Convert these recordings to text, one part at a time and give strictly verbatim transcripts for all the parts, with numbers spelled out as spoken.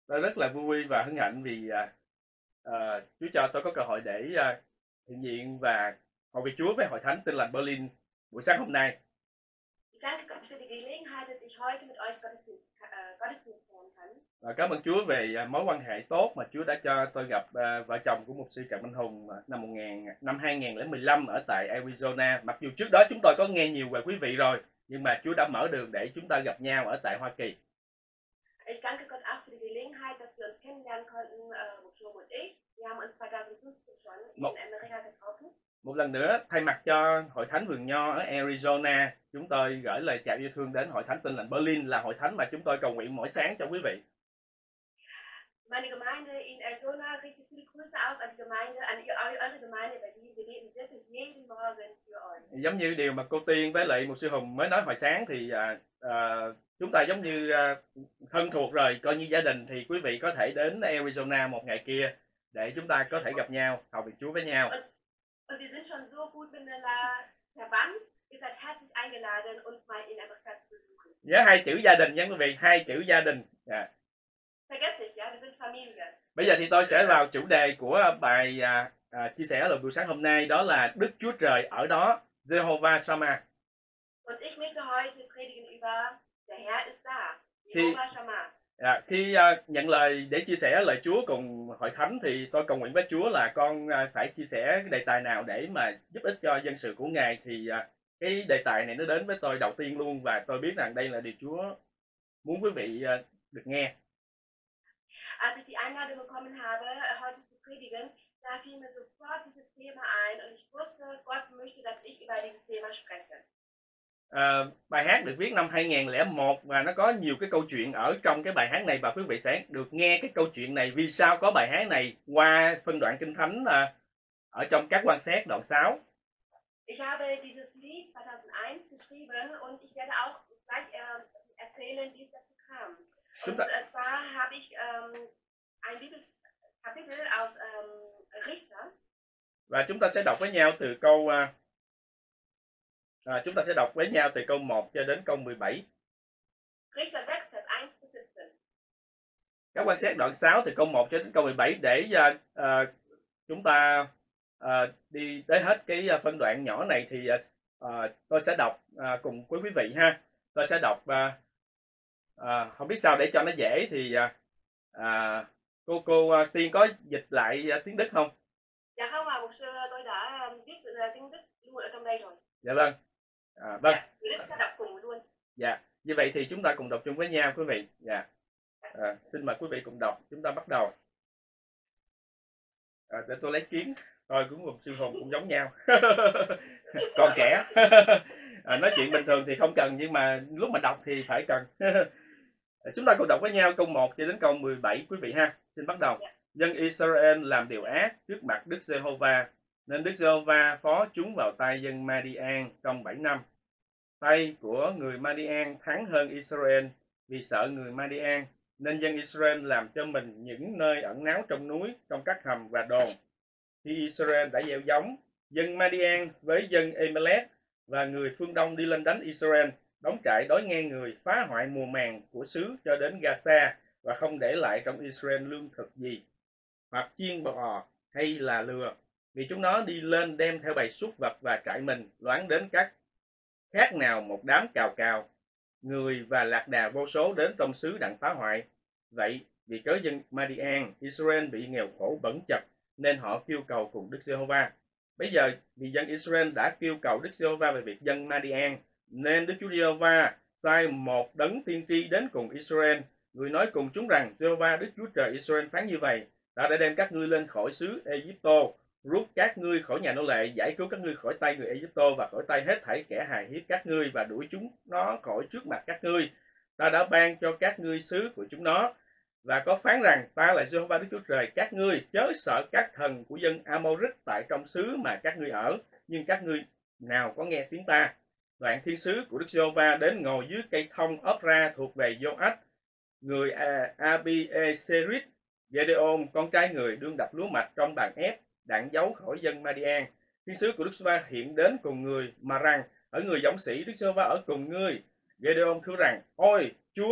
Tôi rất là vui và hân hạnh vì à, à, Chúa cho tôi có cơ hội để à, hiện diện và hầu việc Chúa với hội thánh Tin lành Berlin buổi sáng hôm nay. Ich danke Gott für die Gelegenheit, dass ich heute mit euch Gottesdienst, äh, Gottesdienst feiern kann. Và cảm ơn Chúa về à, mối quan hệ tốt mà Chúa đã cho tôi gặp à, vợ chồng của mục sư Trần Minh Hùng à, năm một nghìn năm hai nghìn lẻ mười lăm ở tại Arizona. Mặc dù trước đó chúng tôi có nghe nhiều về quý vị rồi, nhưng mà Chúa đã mở đường để chúng ta gặp nhau ở tại Hoa Kỳ. Ich danke Gott auch für die Gelegenheit, dass wir uns kennenlernen konnten, äh, Bochum und ich. Wir haben uns zweitausendfünfzehn schon Một, in Amerika getroffen. một lần nữa, thay mặt cho hội thánh Vườn Nho ở Arizona, chúng tôi gửi lời chào yêu thương đến hội thánh Tin lành Berlin, là hội thánh mà chúng tôi cầu nguyện mỗi sáng cho quý vị. Meine Gemeinde in Arizona richtet viele Grüße aus an die Gemeinde, an eure Gemeinde bei Berlin. Wir beten wirklich jeden Morgen für euch. Giống như điều mà cô Tiên với lại một sư Hùng mới nói hồi sáng thì à, à, chúng ta giống như à, thân thuộc rồi, coi như gia đình, thì quý vị có thể đến Arizona một ngày kia để chúng ta có thể gặp nhau, hầu việc Chúa với nhau. Und, und wir sind schon so gut miteinander verwandt. Ihr seid herzlich eingeladen, uns mal in Amerika zu besuchen. Nhớ hai chữ gia đình nha quý vị, hai chữ gia đình. À. Vergesst nicht, ja, wir sind Familie. Bây giờ thì tôi sẽ vào chủ đề của bài à, à, chia sẻ lời buổi sáng hôm nay, đó là Đức Chúa Trời ở đó, Jehovah Shammah. Und ich möchte heute predigen über der Herr ist da, Khi, Jehovah Shammah. à, khi à, nhận lời để chia sẻ lời Chúa cùng hội thánh thì tôi cầu nguyện với Chúa là con à, phải chia sẻ cái đề tài nào để mà giúp ích cho dân sự của Ngài, thì à, cái đề tài này nó đến với tôi đầu tiên luôn, và tôi biết rằng đây là điều Chúa muốn quý vị à, được nghe. Als ich die Einladung bekommen habe, heute zu predigen, da fiel mir sofort dieses Thema ein und ich wusste, Gott möchte, dass ich über dieses Thema spreche. À, bài hát được viết năm hai nghìn lẻ một và nó có nhiều cái câu chuyện ở trong cái bài hát này, và quý vị sẽ được nghe cái câu chuyện này, vì sao có bài hát này, qua phân đoạn Kinh Thánh à, ở trong các quan xét đoạn sáu. Ich habe dieses Lied zweitausendeins geschrieben und ich werde auch gleich äh, erzählen, wie es dazu kam. Und äh, zwar habe ich ähm, ein Bibelkapitel aus ähm, Richter. Và chúng ta sẽ đọc với nhau từ câu à, chúng ta sẽ đọc với nhau từ câu một cho đến câu mười bảy. Richter sechs, Vers eins bis siebzehn. Các quan xét đoạn sáu từ câu một cho đến câu mười bảy để uh, uh, chúng ta uh, đi tới hết cái phân đoạn nhỏ này, thì uh, tôi sẽ đọc uh, cùng với quý vị ha. Tôi sẽ đọc uh, uh, không biết sao để cho nó dễ thì uh, uh, cô cô uh, Tiên có dịch lại uh, tiếng Đức không? Dạ không ạ, mục sư, tôi đã viết tiếng Đức luôn ở trong đây rồi. Dạ vâng. À, vâng. Dạ, người Đức sẽ đọc cùng luôn. Dạ, như vậy thì chúng ta cùng đọc chung với nhau quý vị. Dạ. À, xin mời quý vị cùng đọc, chúng ta bắt đầu. À, để tôi lấy kiến, tôi cũng một sư hồn cũng giống nhau. Còn trẻ. À, nói chuyện bình thường thì không cần, nhưng mà lúc mà đọc thì phải cần. Chúng ta cùng đọc với nhau câu một cho đến câu mười bảy quý vị ha. Xin bắt đầu. Dân Israel làm điều ác trước mặt Đức Giê-hô-va, nên Đức Giê-hô-va phó chúng vào tay dân Ma-đi-an trong bảy năm. Tay của người Ma-đi-an thắng hơn Israel, vì sợ người Ma-đi-an, nên dân Israel làm cho mình những nơi ẩn náu trong núi, trong các hầm và đồn. Khi Israel đã gieo giống, dân Ma-đi-an với dân Ê-mê-lét và người phương Đông đi lên đánh Israel, đóng trại đối nghe người, phá hoại mùa màng của xứ cho đến Gaza, và không để lại trong Israel lương thực gì, hoặc chiên bò hay là lừa, vì chúng nó đi lên đem theo bầy súc vật và trại mình, loáng đến các khác nào một đám cào cào, người và lạc đà vô số đến trong xứ đặng phá hoại. Vậy vì cớ dân Ma-đi-an, Israel bị nghèo khổ bẩn chật, nên họ kêu cầu cùng Đức Giê-hô-va. Bây giờ vì dân Israel đã kêu cầu Đức Giê-hô-va về việc dân Ma-đi-an, nên Đức Chúa Giê-hô-va sai một đấng tiên tri đến cùng Israel. Người nói cùng chúng rằng: Giê-hô-va Đức Chúa Trời Israel phán như vậy: Ta đã đem các ngươi lên khỏi xứ Ê-díp-tô, rút các ngươi khỏi nhà nô lệ, giải cứu các ngươi khỏi tay người Ê-díp-tô và khỏi tay hết thảy kẻ hài hiếp các ngươi, và đuổi chúng nó khỏi trước mặt các ngươi. Ta đã ban cho các ngươi xứ của chúng nó, và có phán rằng: Ta là Giê-hô-va Đức Chúa Trời các ngươi, chớ sợ các thần của dân A-mô-rít tại trong xứ mà các ngươi ở, nhưng các ngươi nào có nghe tiếng ta. Đoạn thiên sứ của Đức Giê-hô-va đến ngồi dưới cây thông ốp-ra thuộc về Giô-ách, người A-bi-ê-sê-rít. Gê-đê-ôn con trai người đương đập lúa mạch trong bàn ép, đặng giấu khỏi dân Ma-đi-an. Thiên sứ của Đức Giê-hô-va hiện đến cùng người mà rằng: Ở người dũng sĩ, Đức Giê-hô-va ở cùng ngươi. Gê-đê-ôn thưa rằng: Ôi Chúa,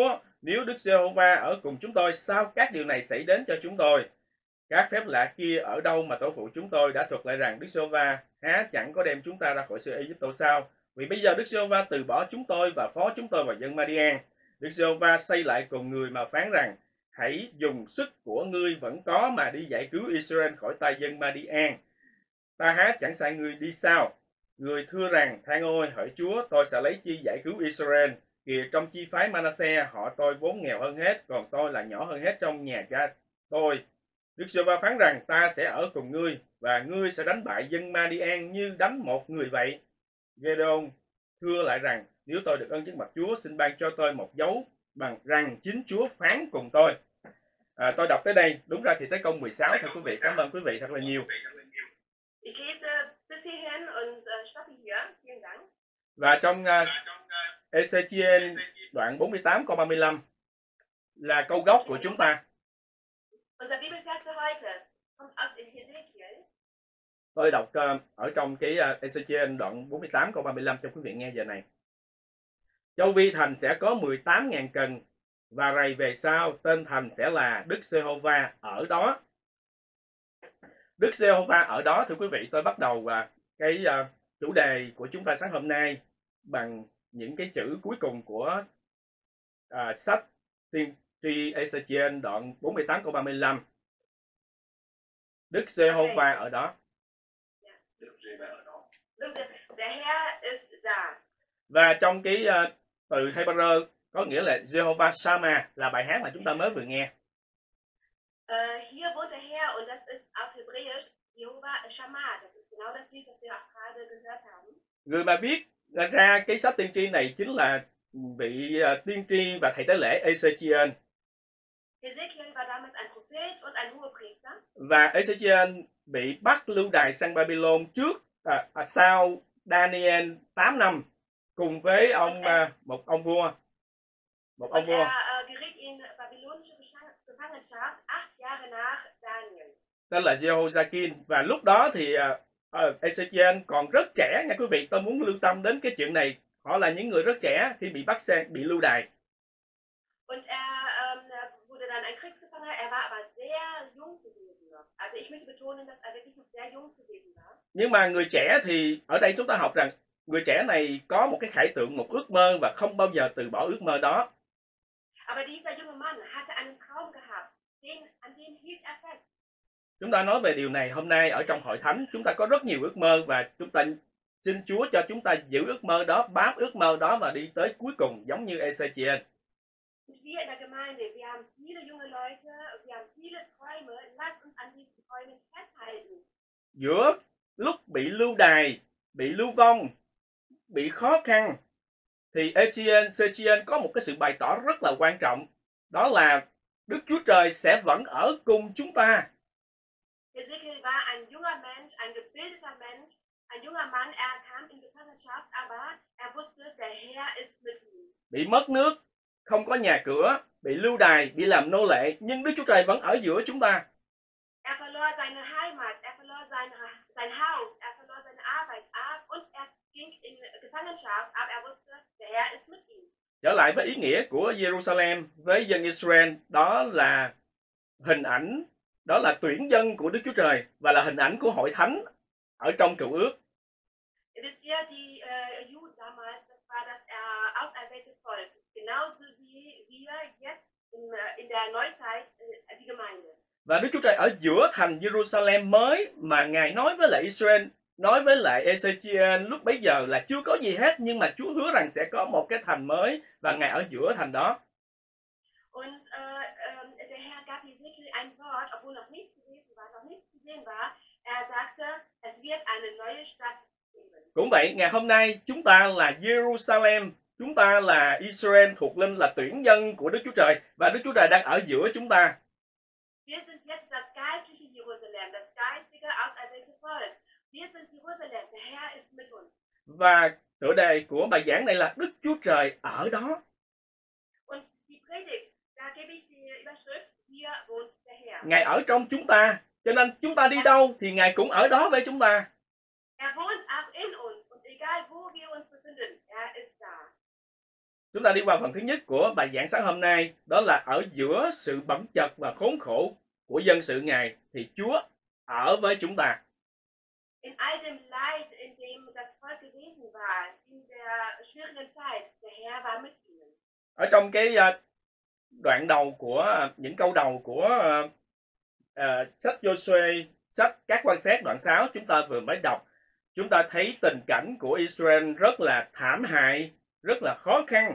Nếu Đức Giê-hô-va ở cùng chúng tôi, sao các điều này xảy đến cho chúng tôi? Các phép lạ kia ở đâu mà tổ phụ chúng tôi đã thuật lại rằng Đức Giê-hô-va há chẳng có đem chúng ta ra khỏi xứ Ai-cập sao? Vì bây giờ Đức Giê-hô-va từ bỏ chúng tôi và phó chúng tôi vào dân Ma-đi-an. Đức Giê-hô-va xây lại cùng người mà phán rằng: hãy dùng sức của ngươi vẫn có mà đi giải cứu Israel khỏi tay dân Ma-đi-an. Ta há chẳng sai ngươi đi sao? Người thưa rằng: than ôi, hỡi Chúa, tôi sẽ lấy chi giải cứu Israel? Kìa, trong chi phái Ma-na-se, họ tôi vốn nghèo hơn hết, còn tôi là nhỏ hơn hết trong nhà cha tôi. Đức Giê-hô-va phán rằng: ta sẽ ở cùng ngươi, và ngươi sẽ đánh bại dân Ma-đi-an như đánh một người vậy. Giê-đôn thưa lại rằng: nếu tôi được ơn trước mặt Chúa, xin ban cho tôi một dấu bằng rằng chính Chúa phán cùng tôi. À, tôi đọc tới đây, đúng ra thì tới câu mười sáu thôi quý vị. Cảm ơn quý vị thật là nhiều. Ich lese bis hierhin und äh, stoppe hier. Vielen Dank. Và trong uh, Ê-xê-chi-ên đoạn bốn mươi tám câu ba mươi lăm là câu gốc của chúng ta. Unser Bibelvers für heute kommt aus dem Hesekiel. Tôi đọc uh, ở trong cái uh, Ê-xê-chi-ên đoạn bốn mươi tám câu ba mươi lăm cho quý vị nghe giờ này. Châu Vi thành sẽ có mười tám nghìn cần, và rày về sau tên thành sẽ là Đức Giê-hô-va ở đó. Đức Giê-hô-va ở đó, thưa quý vị, tôi bắt đầu uh, cái uh, chủ đề của chúng ta sáng hôm nay bằng những cái chữ cuối cùng của uh, sách tiên tri Ê-xê-chi-ên đoạn bốn mươi tám câu ba mươi lăm. Đức Giê-hô-va ở đó. Der Herr ist da. Và trong cái uh, từ Hebrew có nghĩa là Jehovah Shammah, là bài hát mà chúng ta mới vừa nghe. Uh, hier wohnt der Herr und das ist auf Hebräisch Jehovah Shammah. Das ist genau das Lied, das wir auch gerade gehört haben. Người mà viết ra cái sách tiên tri này chính là vị uh, tiên tri và thầy tế lễ Ê-xê-chi-ên. Hesekiel war damals ein Prophet und ein Hohepriester. Và Ê-xê-chi-ên bị bắt lưu đày sang Babylon trước à, à, sau Daniel tám năm cùng với ông à, một ông vua. Một ông Und vua. er uh, geriet in babylonische Gefangenschaft acht Jahre nach Daniel. Tên là Jehoiakim, và lúc đó thì uh, uh, Ê-xê-chi-ên còn rất trẻ nha quý vị. Tôi muốn lưu tâm đến cái chuyện này. Họ là những người rất trẻ khi bị bắt sang, bị lưu đày. Und er ähm, wurde dann ein Kriegsgefangener. Er war aber sehr jung gewesen noch. Also ich möchte betonen, dass er wirklich noch sehr jung gewesen war. Nhưng mà người trẻ thì ở đây chúng ta học rằng người trẻ này có một cái khải tượng, một ước mơ và không bao giờ từ bỏ ước mơ đó. Aber dieser junge Mann hatte einen Traum gehabt, den, an den hielt er fest. Chúng ta nói về điều này hôm nay ở trong hội thánh, chúng ta có rất nhiều ước mơ và chúng ta xin Chúa cho chúng ta giữ ước mơ đó, bám ước mơ đó và đi tới cuối cùng giống như Ê-xê-chi-ên. Wir in der Gemeinde, wir haben viele junge Leute, wir haben viele Träume, lasst uns an diesen Träumen festhalten. Giữa lúc bị lưu đày, bị lưu vong, bị khó khăn thì Ê-xê-chi-ên có một cái sự bày tỏ rất là quan trọng, đó là Đức Chúa Trời sẽ vẫn ở cùng chúng ta. Hesekiel war ein junger Mensch, ein gebildeter Mensch, ein junger Mann, er kam in Gefangenschaft, aber er wusste, der Herr ist mit ihm. Bị mất nước, không có nhà cửa, bị lưu đày, bị làm nô lệ, nhưng Đức Chúa Trời vẫn ở giữa chúng ta. Er verlor seine Heimat, er verlor sein, sein Haus, er verlor seine Arbeit ab und er ging in Gefangenschaft, aber er wusste, der Herr ist mit ihm. Trở lại với ý nghĩa của Jerusalem với dân Israel, đó là hình ảnh, đó là tuyển dân của Đức Chúa Trời và là hình ảnh của hội thánh ở trong Cựu Ước. Wisst ihr, die äh, Juden damals, das war das äh, auserwählte Volk, genauso wie wir jetzt in, äh, in der Neuzeit äh, die Gemeinde. Và Đức Chúa Trời ở giữa thành Jerusalem mới mà Ngài nói với lại Israel, nói với lại Ê-xê-chi-ên lúc bấy giờ là chưa có gì hết, nhưng mà Chúa hứa rằng sẽ có một cái thành mới và Ngài ở giữa thành đó. Und äh, äh, der Herr gab Hesekiel ein Wort, obwohl noch nichts gewesen war, noch nichts gesehen war. Er sagte, es wird eine neue Stadt geben. Cũng vậy, ngày hôm nay chúng ta là Jerusalem, chúng ta là Israel thuộc linh, là tuyển dân của Đức Chúa Trời và Đức Chúa Trời đang ở giữa chúng ta. Wir sind jetzt das geistliche Jerusalem, das geistige auserwählte Volk. Wir sind Jerusalem, der Herr ist mit uns. Và tựa đề của bài giảng này là Đức Chúa Trời ở đó. Und die Predigt, da gebe ich die Überschrift, hier wohnt der Herr. Ngài ở trong chúng ta, cho nên chúng ta đi đâu thì Ngài cũng ở đó với chúng ta. Er wohnt auch in uns und egal wo wir uns befinden, er ist da. Chúng ta đi qua phần thứ nhất của bài giảng sáng hôm nay, đó là ở giữa sự bẩn chật và khốn khổ của dân sự Ngài thì Chúa ở với chúng ta. In all dem Leid, in dem das Volk gewesen war, in der schwierigen Zeit, der Herr war mit ihnen. Ở trong cái uh, đoạn đầu của uh, những câu đầu của uh, uh, sách Giô-suê, sách các quan xét đoạn sáu chúng ta vừa mới đọc, chúng ta thấy tình cảnh của Israel rất là thảm hại, rất là khó khăn.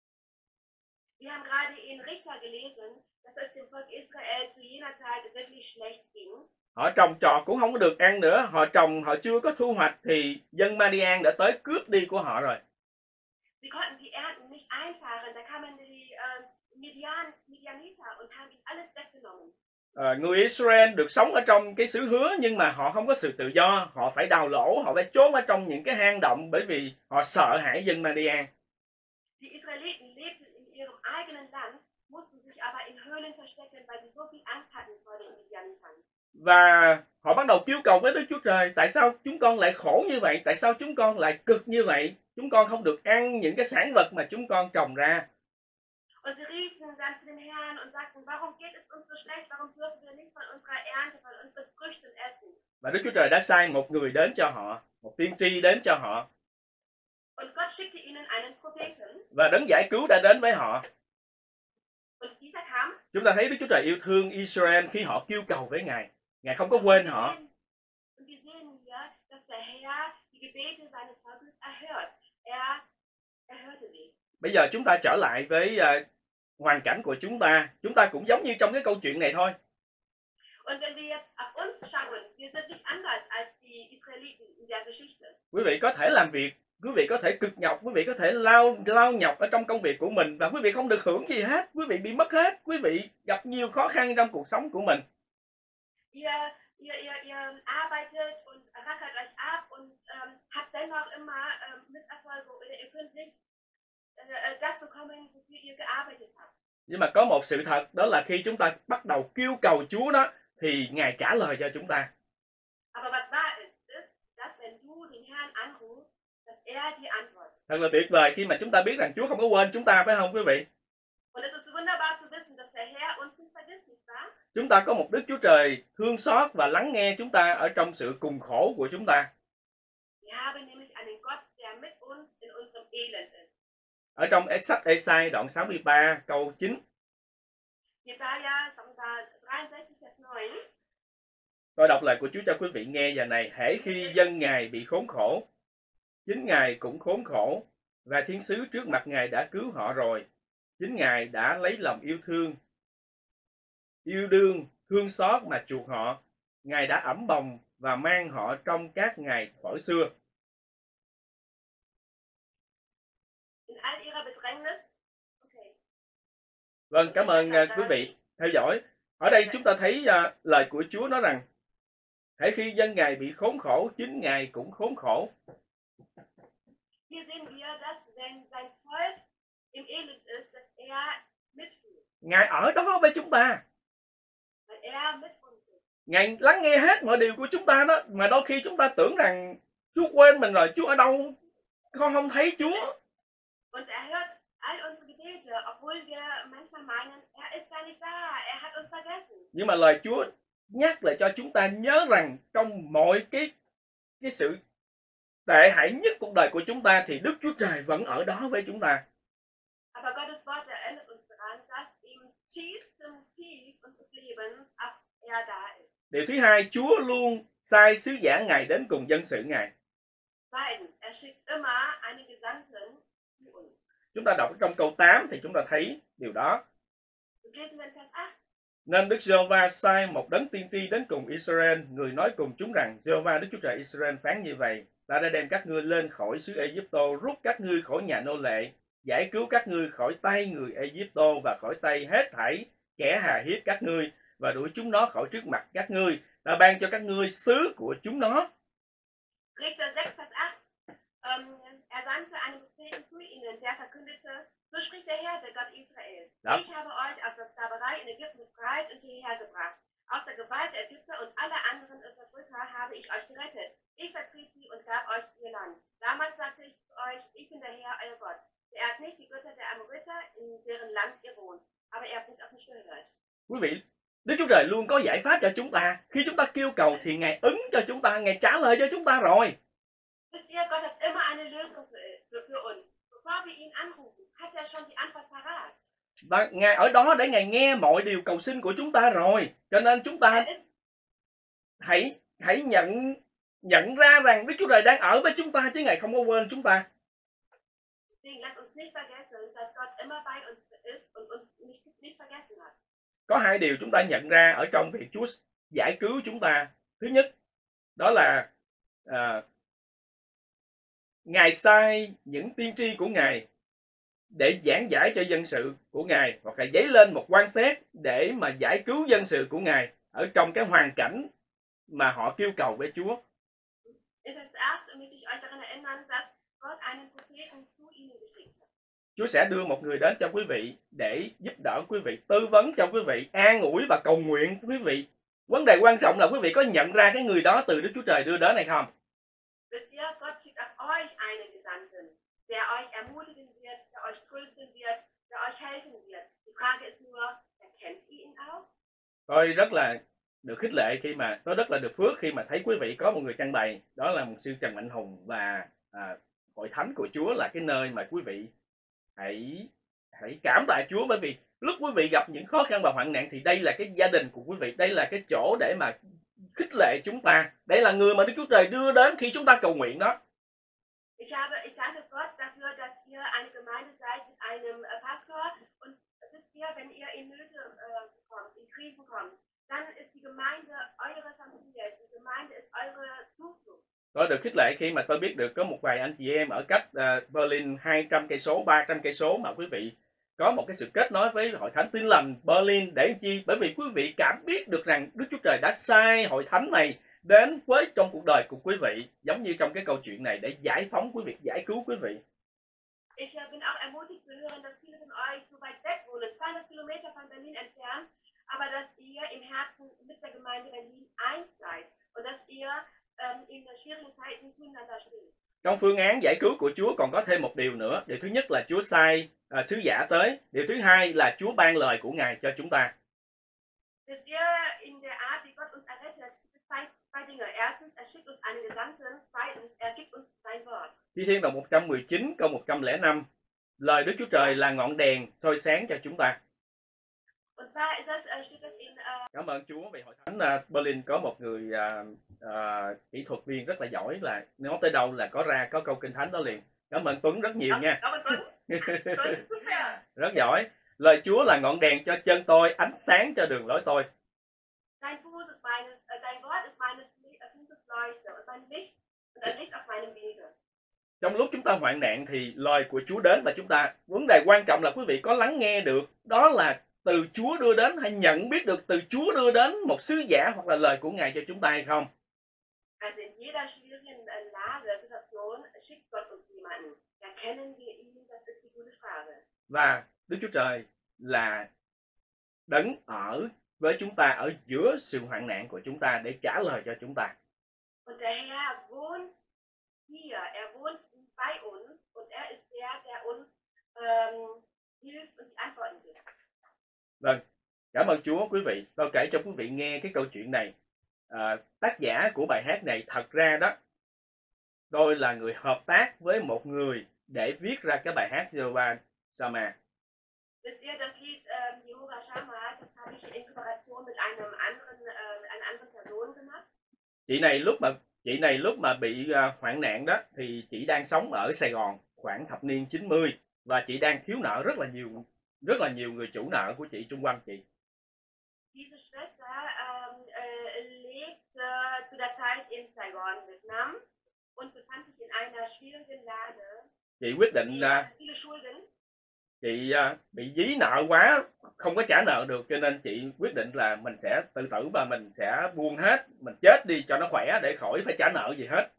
Wir haben gerade in Richter gelesen, dass es dem Volk Israel zu jener Zeit wirklich schlecht ging. Họ trồng trọt cũng không có được ăn nữa, họ trồng họ chưa có thu hoạch thì dân Madian đã tới cướp đi của họ rồi. Sie konnten die Ernten nicht einfahren, da kamen die äh, Midian, Midianiter und haben ihnen alles weggenommen. À, người Israel được sống ở trong cái xứ hứa nhưng mà họ không có sự tự do, họ phải đào lỗ, họ phải trốn ở trong những cái hang động bởi vì họ sợ hãi dân Madian. Die Israeliten lebten in ihrem eigenen Land, mussten sich aber in Höhlen verstecken, weil sie so viel Angst hatten vor den Midianitern. Và họ bắt đầu kêu cầu với Đức Chúa Trời, tại sao chúng con lại khổ như vậy, tại sao chúng con lại cực như vậy, chúng con không được ăn những cái sản vật mà chúng con trồng ra. Und sie riefen dann zu dem Herrn und sagten, warum geht es uns so schlecht, warum dürfen wir nicht von unserer Ernte, von unseren Früchten essen? Và Đức Chúa Trời đã sai một người đến cho họ, một tiên tri đến cho họ. Und Gott schickte ihnen einen Propheten. Và đấng giải cứu đã đến với họ. Und dieser kam. Chúng ta thấy Đức Chúa Trời yêu thương Israel khi họ kêu cầu với Ngài. Ngài không có quên họ. Und wir sehen hier, dass der Herr die Gebete seines Volkes erhört. Er erhörte sie. Bây giờ chúng ta trở lại với uh, hoàn cảnh của chúng ta. Chúng ta cũng giống như trong cái câu chuyện này thôi. Und wenn wir jetzt auf uns schauen, wir sind nicht anders als die Israeliten in der Geschichte. Quý vị có thể làm việc, quý vị có thể cực nhọc, quý vị có thể lao lao nhọc ở trong công việc của mình và quý vị không được hưởng gì hết, quý vị bị mất hết, quý vị gặp nhiều khó khăn trong cuộc sống của mình. Ihr, ihr, ihr, ihr arbeitet und rackert euch ab und ähm, habt dennoch immer ähm, Misserfolge oder ihr könnt nicht äh, das bekommen, wofür ihr gearbeitet habt. Nhưng mà có một sự thật, đó là khi chúng ta bắt đầu kêu cầu Chúa đó thì Ngài trả lời cho chúng ta. Aber was wahr ist, ist, dass wenn du den Herrn anrufst, dass er dir antwortet. Thật là tuyệt vời khi mà chúng ta biết rằng Chúa không có quên chúng ta, phải không quý vị? Und es ist wunderbar zu wissen, dass der Herr uns nicht vergisst, nicht wahr? Chúng ta có một Đức Chúa Trời thương xót và lắng nghe chúng ta ở trong sự cùng khổ của chúng ta. Wir haben nämlich einen Gott, der mit uns in unserem Elend ist. Ở trong sách Ê-sai đoạn sáu mươi ba câu chín. Jesaja dreiundsechzig Vers neun. Tôi đọc lời của Chúa cho quý vị nghe giờ này. Hễ khi dân Ngài bị khốn khổ, chính Ngài cũng khốn khổ, và thiên sứ trước mặt Ngài đã cứu họ rồi. Chính Ngài đã lấy lòng yêu thương, yêu đương, thương xót mà chuộc họ. Ngài đã ẵm bồng và mang họ trong các ngày thuở xưa. In all ihrer Bedrängnis. Okay. Vâng, cảm ơn uh, quý vị theo dõi. Ở đây chúng ta thấy uh, lời của Chúa nói rằng hễ khi dân Ngài bị khốn khổ, chính Ngài cũng khốn khổ. Hier sehen wir, dass wenn sein Volk im Elend ist, dass er mitfühlt. Ngài ở đó với chúng ta. Weil er mit uns ist. Ngài lắng nghe hết mọi điều của chúng ta đó, mà đôi khi chúng ta tưởng rằng Chúa quên mình rồi, Chúa ở đâu? Con không thấy Chúa. Und er hört all unsere Gebete, obwohl wir manchmal meinen, er ist gar nicht da, er hat uns vergessen. Nhưng mà lời Chúa nhắc lại cho chúng ta nhớ rằng trong mọi cái cái sự tệ hại nhất cuộc đời của chúng ta thì Đức Chúa Trời vẫn ở đó với chúng ta. Aber Gottes Wort erinnert uns daran, dass im tiefsten Tief unseres Lebens auch er da ist. Điều thứ hai, Chúa luôn sai sứ giả Ngài đến cùng dân sự Ngài. Zweitens, er schickt immer einen Gesandten für uns. Chúng ta đọc trong câu tám thì chúng ta thấy điều đó. Das lesen wir in Vers acht. Nên Đức Giê-hô-va sai một đấng tiên tri đến cùng Israel, người nói cùng chúng rằng: Giê-hô-va Đức Chúa Trời Israel phán như vậy: Ta đã đem các ngươi lên khỏi xứ Ê-díp-tô, rút các ngươi khỏi nhà nô lệ, giải cứu các ngươi khỏi tay người Ê-díp-tô và khỏi tay hết thảy kẻ hà hiếp các ngươi, và đuổi chúng nó khỏi trước mặt các ngươi. Ta ban cho các ngươi xứ của chúng nó. Richter sechs, Vers acht. Ähm, er sandte einen Propheten zu ihnen, der verkündete: So spricht der Herr, der Gott Israels. Ja. Ich habe euch aus der Sklaverei in Ägypten befreit und hierher gebracht. Aus der Gewalt der Ägypter und aller anderen Unterdrücker habe ich euch gerettet. Ich vertrieb sie und gab euch ihr Land. Damals sagte ich zu euch: Ich bin der Herr, euer Gott. Er hat nicht die Götter der Amoriter, in deren Land ihr wohnt. Aber er hat nicht auf mich gehört. Quý vị, Đức Chúa Trời luôn có giải pháp cho chúng ta. Khi chúng ta kêu cầu thì Ngài ứng cho chúng ta, Ngài trả lời cho chúng ta rồi. Wisst ihr, Gott hat immer eine Lösung für, für, für uns. Bevor wir ihn anrufen, hat er schon die Antwort parat. Và Ngài ở đó để Ngài nghe mọi điều cầu xin của chúng ta rồi. Cho nên chúng ta hãy hãy nhận nhận ra rằng Đức Chúa Trời đang ở với chúng ta chứ Ngài không có quên chúng ta. Deswegen lasst uns nicht vergessen, dass Gott immer bei uns ist und uns nicht, nicht vergessen hat. Có hai điều chúng ta nhận ra ở trong việc Chúa giải cứu chúng ta. Thứ nhất, đó là à, Ngài sai những tiên tri của Ngài để giảng giải cho dân sự của Ngài, hoặc là dấy lên một quan xét để mà giải cứu dân sự của Ngài ở trong cái hoàn cảnh mà họ kêu cầu với Chúa. Chúa sẽ đưa một người đến cho quý vị để giúp đỡ quý vị, tư vấn cho quý vị, an ủi và cầu nguyện quý vị. Vấn đề quan trọng là quý vị có nhận ra cái người đó từ Đức Chúa Trời đưa đến hay không? Wisst ihr, Gott schickt auf euch einen Gesandten, der euch ermutigen wird, der euch trösten wird, der euch helfen wird. Die Frage ist nur, erkennt ihr ihn auch? Tôi rất là được khích lệ khi mà, tôi rất là được phước khi mà thấy quý vị có một người trang bày, đó là mục sư Trần Mạnh Hùng, và à, hội thánh của Chúa là cái nơi mà quý vị hãy hãy cảm tạ Chúa, bởi vì lúc quý vị gặp những khó khăn và hoạn nạn thì đây là cái gia đình của quý vị, đây là cái chỗ để mà khích lệ chúng ta, đây là người mà Đức Chúa Trời đưa đến khi chúng ta cầu nguyện đó. Ich habe, ich danke Gott dafür, dass ihr eine Gemeinde seid mit einem Pastor, und wisst ihr, wenn ihr in Nöte äh, kommt, in Krisen kommt, dann ist die Gemeinde eure Familie, die Gemeinde ist eure Zuflucht. Tôi được khích lệ khi mà tôi biết được có một vài anh chị em ở cách uh, Berlin hai trăm cây số, ba trăm cây số mà quý vị có một cái sự kết nối với hội thánh Tin Lành Berlin để chi? Bởi vì quý vị cảm biết được rằng Đức Chúa Trời đã sai hội thánh này đến với trong cuộc đời của quý vị, giống như trong cái câu chuyện này, để giải phóng quý vị, giải cứu quý vị. Ich bin auch ermutigt zu hören, dass viele von euch so weit weg wohnen, zweihundert Kilometer von Berlin entfernt, aber dass ihr im Herzen mit der Gemeinde Berlin eins seid und dass ihr ähm, in schwierigen Zeiten zueinander steht. Trong phương án giải cứu của Chúa còn có thêm một điều nữa. Điều thứ nhất là Chúa sai à, sứ giả tới. Điều thứ hai là Chúa ban lời của Ngài cho chúng ta. Wisst ihr, in der Art, wie Gott uns errettet, zwei, zwei Dinge. Erstens, er schickt uns einen Gesandten. Zweitens, er gibt uns sein Wort. Thi Thiên đoạn một trăm mười chín câu một trăm lẻ năm. Lời Đức Chúa Trời là ngọn đèn soi sáng cho chúng ta. Und zwar ist das, uh, steht das in, uh... Cảm ơn Chúa vì hội thánh uh, Berlin có một người uh, uh, kỹ thuật viên rất là giỏi, là nói tới đâu là có ra có câu kinh thánh đó liền. Cảm ơn Tuấn rất nhiều nha. Cảm ơn Tuấn. Tuấn, super. Rất giỏi. Lời Chúa là ngọn đèn cho chân tôi, ánh sáng cho đường lối tôi. Dein Fuß ist meine, dein Wort ist meine Fußleuchte und mein Licht und ein Licht auf meinem Wege. Trong lúc chúng ta hoạn nạn thì lời của Chúa đến, và chúng ta, vấn đề quan trọng là quý vị có lắng nghe được đó là từ Chúa đưa đến, hay nhận biết được từ Chúa đưa đến một sứ giả hoặc là lời của Ngài cho chúng ta hay không? Also in jeder schwierigen Lage, Situation schickt Gott uns jemanden. Erkennen wir ihn? Das ist die gute Frage. Và Đức Chúa Trời là đấng ở với chúng ta ở giữa sự hoạn nạn của chúng ta để trả lời cho chúng ta. Und der Herr wohnt hier, er wohnt bei uns und er ist der, der uns ähm, hilft und die Antworten gibt. Vâng, cảm ơn Chúa quý vị. Tôi kể cho quý vị nghe cái câu chuyện này. À, tác giả của bài hát này, thật ra đó, tôi là người hợp tác với một người để viết ra cái bài hát Jehovah Shammah. Wisst ihr, das Lied ähm, Jehovah Shammah, das habe ich in Kooperation mit einem anderen, äh, mit einer anderen Person gemacht. Chị này lúc mà chị này lúc mà bị uh, hoạn nạn đó thì chị đang sống ở Sài Gòn khoảng thập niên chín mươi, và chị đang thiếu nợ rất là nhiều rất là nhiều người chủ nợ của chị xung quanh chị. Diese Schwester ähm, äh, lebt äh, zu der Zeit in Saigon, Vietnam, und befand sich in einer schwierigen Lage. Chị quyết định là uh, chị uh, bị dí nợ quá, không có trả nợ được, cho nên chị quyết định là mình sẽ tự tử và mình sẽ buông hết, mình chết đi cho nó khỏe để khỏi phải trả nợ gì hết.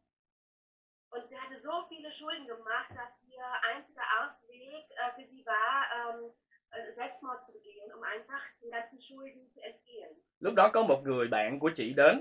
Und sie hatte so viele Schulden gemacht, dass ihr einziger Ausweg äh, für sie war, ähm, Selbstmord zu begehen, um einfach den ganzen Schulden zu entgehen. Lúc đó có một người bạn của chị đến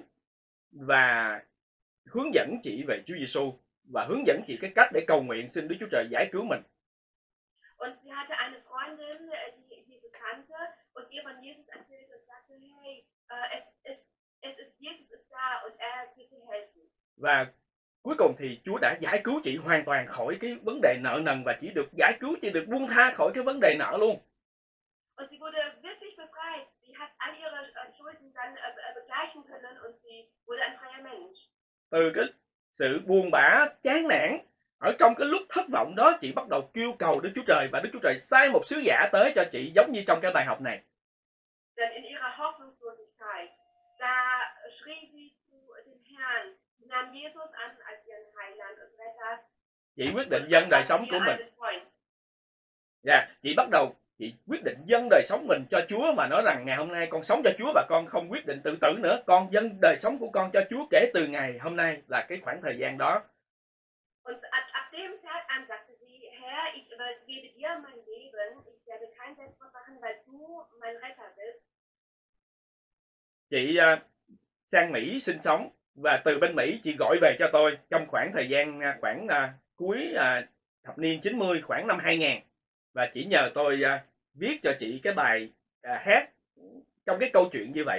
và hướng dẫn chị về Chúa Giêsu và hướng dẫn chị cái cách để cầu nguyện xin Đức Chúa Trời giải cứu mình. Und sie hatte eine Freundin, die Jesus kannte und ihr von Jesus erzählte und sagte, hey, äh, es ist, es ist, Jesus ist da und er wird dir helfen. Và cuối cùng thì Chúa đã giải cứu chị hoàn toàn khỏi cái vấn đề nợ nần và chỉ được giải cứu, chỉ được buông tha khỏi cái vấn đề nợ luôn. Und sie wurde wirklich befreit. Sie hat all ihre Schulden dann begleichen können und sie wurde ein freier Mensch. Từ cái sự buồn bã, chán nản, ở trong cái lúc thất vọng đó, chị bắt đầu kêu cầu Đức Chúa Trời và Đức Chúa Trời sai một sứ giả tới cho chị, giống như trong cái bài học này. Denn in ihrer Hoffnungslosigkeit, da schrie sie zu dem Herrn, nahm Jesus an als ihren Heiland und Retter. Chị quyết định dâng đời sống của mình. Dạ, yeah, chị bắt đầu chị quyết định dâng đời sống mình cho Chúa và nói rằng ngày hôm nay con sống cho Chúa và con không quyết định tự tử nữa, con dâng đời sống của con cho Chúa kể từ ngày hôm nay là cái khoảng thời gian đó. Und ab, ab dem Tag an sagte sie, Herr, ich übergebe dir mein Leben, ich werde kein Selbstmord machen, weil du mein Retter bist. Chị uh, sang Mỹ sinh sống và từ bên Mỹ chị gọi về cho tôi trong khoảng thời gian uh, khoảng uh, cuối uh, thập niên chín mươi, khoảng năm hai nghìn, và chỉ nhờ tôi uh, viết cho chị cái bài uh, hát trong cái câu chuyện như vậy.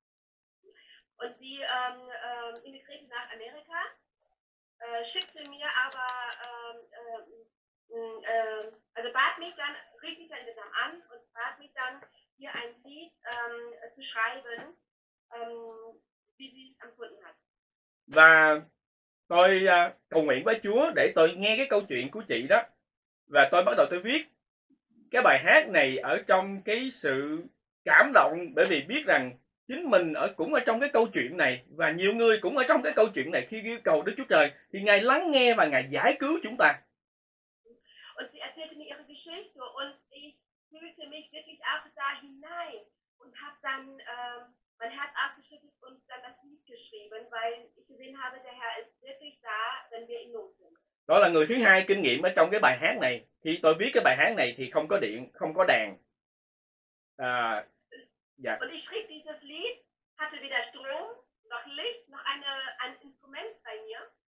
Und sie ähm, ähm, emigrierte nach Amerika, äh, schickte mir aber, ähm, ähm, äh, also bat mich dann, rief mich dann in Vietnam an und bat mich dann, hier ein Lied ähm, zu schreiben, ähm, wie sie es empfunden hat. Và tôi uh, cầu nguyện với Chúa để tôi nghe cái câu chuyện của chị đó, và tôi bắt đầu tôi viết cái bài hát này ở trong cái sự cảm động, bởi vì biết rằng chính mình ở cũng ở trong cái câu chuyện này và nhiều người cũng ở trong cái câu chuyện này, khi yêu cầu Đức Chúa Trời thì Ngài lắng nghe và Ngài giải cứu chúng ta. Und sie erzählte mir ihre Geschichte und ich fühlte mich wirklich auch da hinein und habe dann ähm, mein Herz ausgeschüttet und dann das Lied geschrieben, weil ich gesehen habe, der Herr ist wirklich da, wenn wir in Not sind. Đó là người thứ hai kinh nghiệm ở trong cái bài hát này. Khi tôi viết cái bài hát này thì không có điện, không có đàn. À, dạ. Und ich schrieb dieses Lied, hatte weder Strom noch Licht noch eine, ein Instrument bei mir.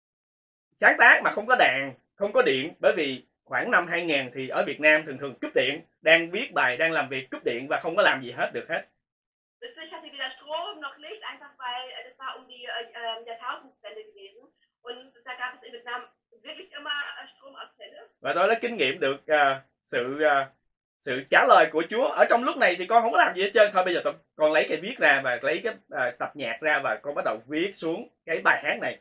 Sáng tác mà không có đàn, không có điện, bởi vì khoảng năm hai nghìn thì ở Việt Nam thường thường cúp điện, đang viết bài, đang làm việc cúp điện và không có làm gì hết được hết. Ich hatte weder Strom noch Licht, einfach weil das war um die äh, Jahrtausendwende gewesen und da gab es in Vietnam wirklich immer Stromausfälle. Và tôi đã kinh nghiệm được uh, sự uh, sự trả lời của Chúa. Ở trong lúc này thì con không có làm gì hết trơn, thôi bây giờ tôi, con lấy cây viết ra và lấy cái uh, tập nhạc ra và con bắt đầu viết xuống cái bài hát này.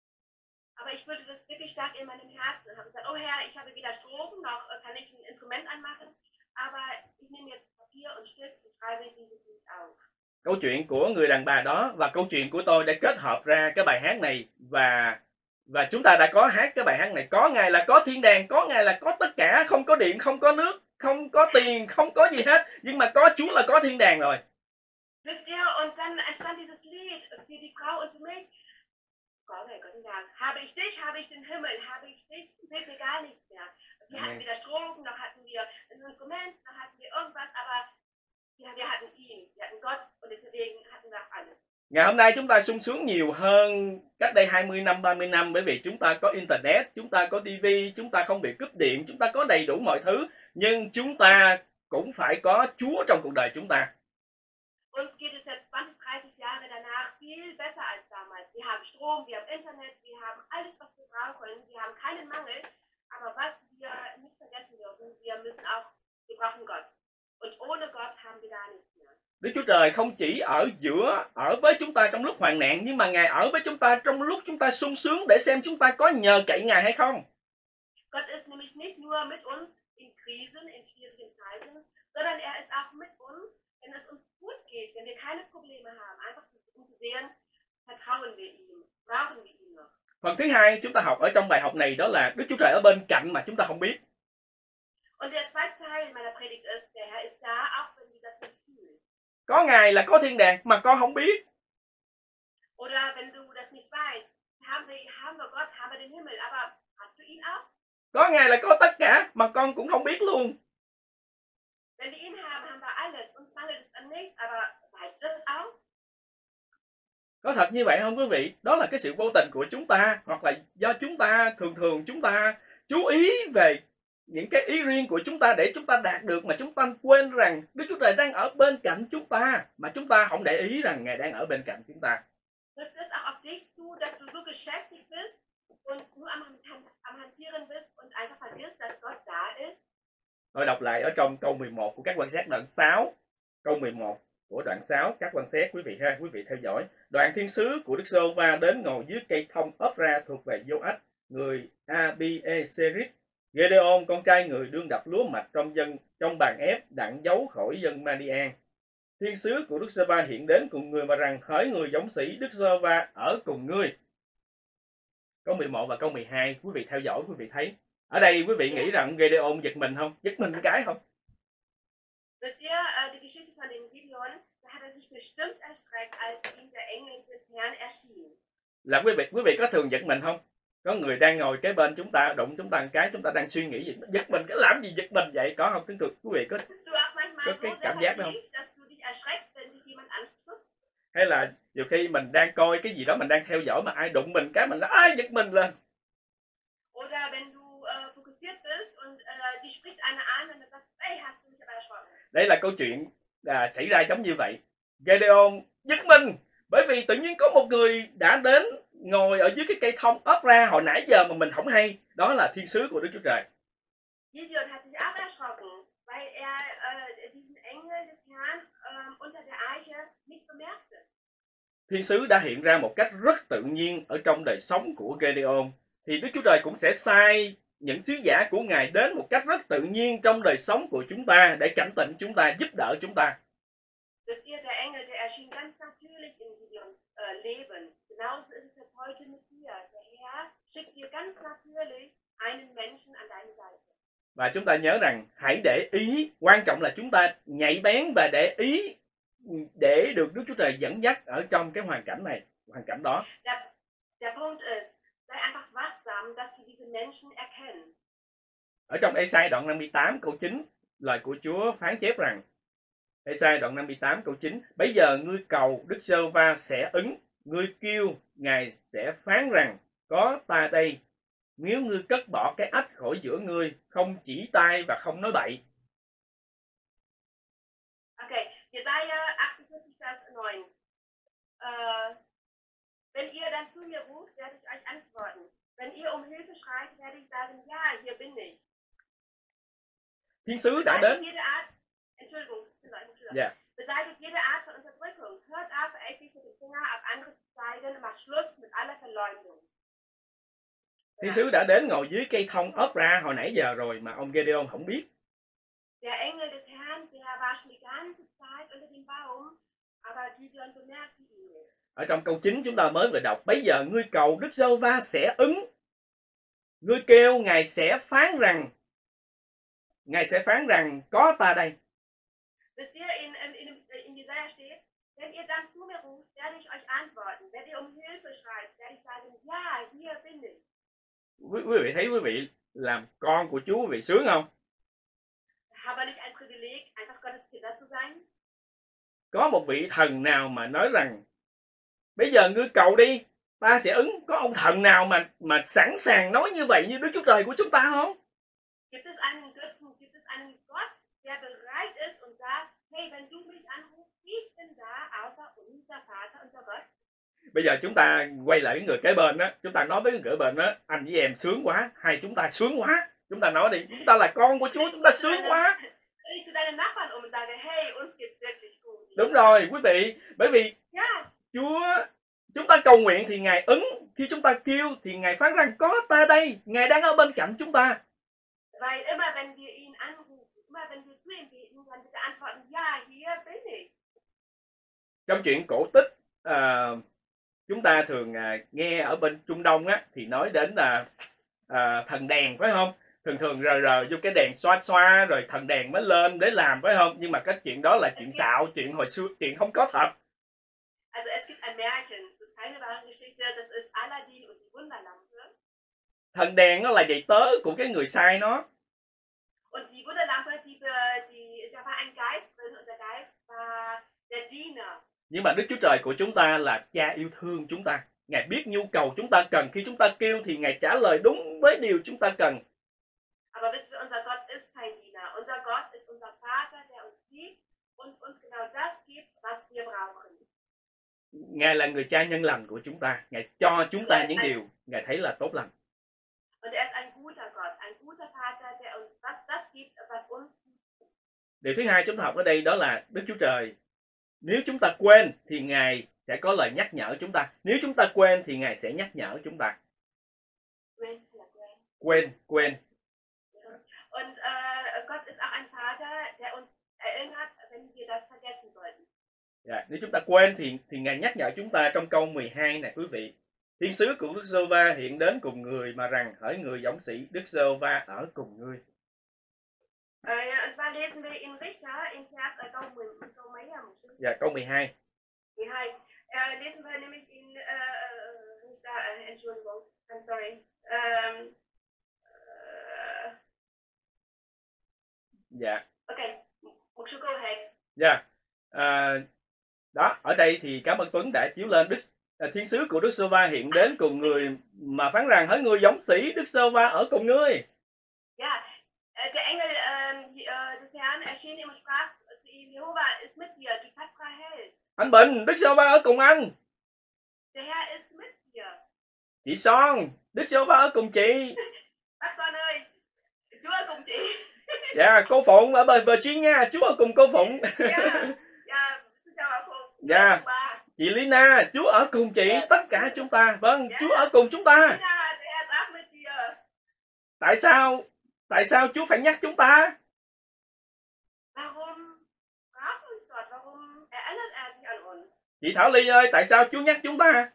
Aber ich fühlte das wirklich stark in meinem Herzen und habe gesagt, oh Herr, ich habe weder Strom noch kann ich ein Instrument anmachen, aber ich nehme jetzt Papier und Stift und schreibe dieses Lied auf. Câu chuyện của người đàn bà đó và câu chuyện của tôi đã kết hợp ra cái bài hát này, và và chúng ta đã có hát cái bài hát này. Có ngày là có thiên đàng, có ngày là có tất cả, không có điện, không có nước, không có tiền, không có gì hết, nhưng mà có Chúa là có thiên đàng rồi. Wisst ihr, und dann entstand dieses Lied für die Frau und für mich. Có ngày có thiên đàng. Habe ich dich, habe ich den Himmel, habe ich dich, fehlt mir gar nichts mehr. Wir hatten weder Strom, noch hatten wir ein Instrument, noch hatten wir irgendwas, aber ja, wir hatten ihn, wir hatten Gott und deswegen hatten wir alles. Ngày hôm nay chúng ta sung sướng nhiều hơn cách đây hai mươi năm, ba mươi năm, bởi vì chúng ta có internet, chúng ta có tivi, chúng ta không bị cúp điện, chúng ta có đầy đủ mọi thứ, nhưng chúng ta cũng phải có Chúa trong cuộc đời chúng ta. Uns geht es jetzt zwanzig, dreißig Jahre danach viel besser als damals. Wir haben Strom, wir haben Internet, wir haben alles, was wir brauchen, wir haben keinen Mangel, aber was wir nicht vergessen dürfen, wir müssen auch, wir brauchen Gott. Und ohne Gott haben wir gar nichts mehr. Đức Chúa Trời không chỉ ở giữa, ở với chúng ta trong lúc hoạn nạn, nhưng mà Ngài ở với chúng ta trong lúc chúng ta sung sướng, để xem chúng ta có nhờ cậy Ngài hay không. Gott ist nämlich nicht nur mit uns in Krisen, in schwierigen Zeiten, sondern er ist auch mit uns, wenn es uns gut geht, wenn wir keine Probleme haben, einfach um zu sehen, vertrauen wir ihm, brauchen wir ihn noch. Phần thứ hai chúng ta học ở trong bài học này đó là Đức Chúa Trời ở bên cạnh mà chúng ta không biết. Und der zweite Teil meiner Predigt ist, der Herr ist da, auch wenn wir das nicht fühlen. Có Ngài là có thiên đàng mà con không biết. Oder wenn du das nicht weißt, haben wir, haben wir Gott, haben wir den Himmel, aber hast du ihn auch? Có Ngài là có tất cả mà con cũng không biết luôn. Wenn wir ihn haben, haben wir alles. Uns mangelt es an nichts, aber weißt du das auch? Có thật như vậy không quý vị? Đó là cái sự vô tình của chúng ta, hoặc là do chúng ta thường thường chúng ta chú ý về những cái ý riêng của chúng ta để chúng ta đạt được, mà chúng ta quên rằng Đức Chúa Trời đang ở bên cạnh chúng ta, mà chúng ta không để ý rằng Ngài đang ở bên cạnh chúng ta. Trifft es auch auf dich zu, dass du so beschäftigt bist und nur am, am Hantieren bist und einfach vergisst, dass Gott da ist? Tôi đọc lại ở trong câu mười một của các quan sát đoạn sáu. Câu mười một của đoạn sáu, các quan sát quý vị ha, quý vị theo dõi. Đoàn thiên sứ của Đức Giê-hô-va đến ngồi dưới cây thông Ốp-ra thuộc về Giô-ách, người A-bi-ê-sê-rít. Gê-đê-ôn, con trai người đương đập lúa mạch trong dân trong bàn ép, đặng giấu khỏi dân Ma-đi-an. Thiên sứ của Đức Giê-hô-va hiện đến cùng người mà rằng: hỡi người dũng sĩ, Đức Giê-hô-va ở cùng ngươi. Câu mười một và câu mười hai, quý vị theo dõi, quý vị thấy. Ở đây quý vị nghĩ rằng Gê-đê-ôn giật mình không? Giật mình cái không? Wisst ihr, äh, die Geschichte von dem Gideon, da hat er sich bestimmt erschreckt, als ihm der Engel des Herrn erschien. Là quý vị, quý vị có thường giật mình không? Có người đang ngồi kế bên chúng ta, đụng chúng ta một cái, chúng ta đang suy nghĩ gì, giật mình, cái làm gì giật mình vậy? Có không? Kính thưa quý vị, có, có cái cảm giác đó không? Hay là nhiều khi mình đang coi cái gì đó, mình đang theo dõi mà ai đụng mình cái mình nói ai giật mình lên. Đây là câu chuyện à, xảy ra giống như vậy. Gê-đê-ôn giật mình bởi vì tự nhiên có một người đã đến ngồi ở dưới cái cây thông Ốp-ra hồi nãy giờ mà mình không hay. Đó là thiên sứ của Đức Chúa Trời. Gideon hat sich auch erschrocken, weil er äh, diesen Engel des Herrn äh, unter der Eiche nicht bemerkte. Thiên sứ đã hiện ra một cách rất tự nhiên ở trong đời sống của Gê-đê-ôn. Thì Đức Chúa Trời cũng sẽ sai những sứ giả của Ngài đến một cách rất tự nhiên trong đời sống của chúng ta để cảnh tỉnh chúng ta, giúp đỡ chúng ta. Wisst ihr, der Engel, der erschien ganz natürlich in Gideons äh, Leben. Genauso ist es jetzt heute mit dir. Der Herr schickt dir ganz natürlich einen Menschen an deine Seite. Và chúng ta nhớ rằng hãy để ý, quan trọng là chúng ta nhạy bén và để ý để được Đức Chúa Trời dẫn dắt ở trong cái hoàn cảnh này, hoàn cảnh đó. Der, der Punkt ist, sei einfach wachsam, dass du diese Menschen erkennst. Ở trong Ê-sai đoạn năm mươi tám câu chín, lời của Chúa phán chép rằng, Ê-sai đoạn năm mươi tám câu chín, bây giờ ngươi cầu Đức Giê-hô-va sẽ ứng, ngươi kêu Ngài sẽ phán rằng có ta đây. Nếu ngươi cất bỏ cái ách khỏi giữa ngươi, không chỉ tai và không nói bậy. Okay, Jesaja achtundvierzig Vers neun. Äh, wenn ihr dann zu mir ruft, werde ich euch antworten. Wenn ihr um Hilfe schreit, werde ich sagen, ja, hier bin ich. Thiên sứ đã đến. Jede Art, Entschuldigung, Yeah. Beseitigt jede Art von Unterdrückung. Hört auf, eckig mit dem Finger auf andere zu zeigen. Macht Schluss mit aller Verleumdung. Thiên sứ đã đến ngồi dưới cây thông Ốp-ra hồi nãy giờ rồi mà ông Gê-đê-ôn không biết. Der Engel des Herrn, der war schon die ganze Zeit unter dem Baum, aber Gideon bemerkte ihn nicht. Ở trong câu chín chúng ta mới vừa đọc, bây giờ ngươi cầu Đức Giê-hô-va sẽ ứng. Ngươi kêu Ngài sẽ phán rằng, Ngài sẽ phán rằng có ta đây. Wisst ihr, in, in, in, in Jesaja steht, wenn ihr dann zu mir ruft, werde ich euch antworten. Wenn ihr um Hilfe schreit, werde ich sagen, ja, hier bin ich. Quý, quý vị thấy quý vị làm con của Chúa, quý vị sướng không? Aber nicht ein Privileg, einfach Gottes Kinder zu sein. Có một vị thần nào mà nói rằng bây giờ ngươi cầu đi, ta sẽ ứng. Có ông thần nào mà mà sẵn sàng nói như vậy như Đức Chúa Trời của chúng ta không? Gibt es einen Götzen, gibt es einen Gott, der bereit ist und sagt, hey, wenn du mich anrufst, ich bin da, außer unser Vater, unser Gott. Bây giờ chúng ta quay lại với người kế bên đó, chúng ta nói với người kế bên đó, anh với em sướng quá, hai chúng ta sướng quá. Chúng ta nói đi, chúng ta là con của Chúa, chúng ta sướng quá. Đúng rồi, quý vị, bởi vì Chúa, chúng ta cầu nguyện thì Ngài ứng, khi chúng ta kêu thì Ngài phán rằng có ta đây, Ngài đang ở bên cạnh chúng ta. Trong chuyện cổ tích, à, chúng ta thường à, nghe ở bên Trung Đông á, thì nói đến là à, thần đèn, phải không? Thường thường rờ rờ vô cái đèn xoa xoa rồi thần đèn mới lên để làm, phải không? Nhưng mà cái chuyện đó là chuyện xạo, chuyện hồi xưa, chuyện không có thật. Also es gibt ein Märchen, das ist keine wahre Geschichte, das ist Aladdin und die Wunderlampe. Thần đèn nó là đầy tớ của cái người sai nó. Und die Wunderlampe, die, die, da war ein Geist drin und der Geist war der Diener. Nhưng mà Đức Chúa Trời của chúng ta là Cha yêu thương chúng ta. Ngài biết nhu cầu chúng ta cần, khi chúng ta kêu thì Ngài trả lời đúng với điều chúng ta cần. Aber wisst ihr, unser Gott ist kein Diener. Unser Gott ist unser Vater, der uns liebt und uns genau das gibt, was wir brauchen. Ngài là người cha nhân lành của chúng ta. Ngài cho chúng ta những điều Ngài thấy là tốt lành. Und er ist ein guter Gott, ein guter Vater, der uns das, das gibt, was uns. Điều thứ hai chúng ta học ở đây đó là Đức Chúa Trời. Nếu chúng ta quên thì Ngài sẽ có lời nhắc nhở chúng ta. Nếu chúng ta quên thì Ngài sẽ nhắc nhở chúng ta. Quên là quên. Quên, quên. Und uh, Gott ist auch ein Vater, der uns erinnert, wenn wir das vergessen sollten. Yeah, nếu chúng ta quên thì thì Ngài nhắc nhở chúng ta trong câu mười hai này quý vị. Thiên sứ của Đức Giê-hô-va hiện đến cùng người mà rằng hỡi người dũng sĩ, Đức Giê-hô-va ở cùng ngươi. Uh, und zwar lesen wir in Richter in Vers uh, câu mười, câu mấy à? Dạ, câu mười hai. mười hai. Uh, lesen wir nämlich in uh, Richter, uh, Entschuldigung, I'm sorry. Um, uh, dạ. Okay, một số câu hết. Dạ. À, đó, ở đây thì cảm ơn Tuấn đã chiếu lên Đức à, thiên sứ của Đức Giê-hô-va hiện đến cùng người mà phán rằng hỡi người dũng sĩ, Đức Giê-hô-va ở cùng ngươi. Ja, der Engel äh, des Herrn erschien ihm und sprach zu ihm, Jehova ist mit dir, du tapferer Held. Anh Bình, Đức Giê-hô-va ở cùng anh. Der Herr ist mit dir. Chị Son, Đức Giê-hô-va ở cùng chị. Bác Son ơi, Chúa ở cùng chị. Dạ, cô Phụng ở bên Virginia, Chúa ở cùng cô Phụng. Dạ, dạ, xin chào bà Phụng. Dạ, chị Lina, Chúa ở cùng chị, tất cả chúng ta. Vâng, Chúa ở cùng chúng ta. Tại sao? Tại sao Chúa phải nhắc chúng ta? Chị Thảo Ly ơi, tại sao Chúa nhắc chúng ta?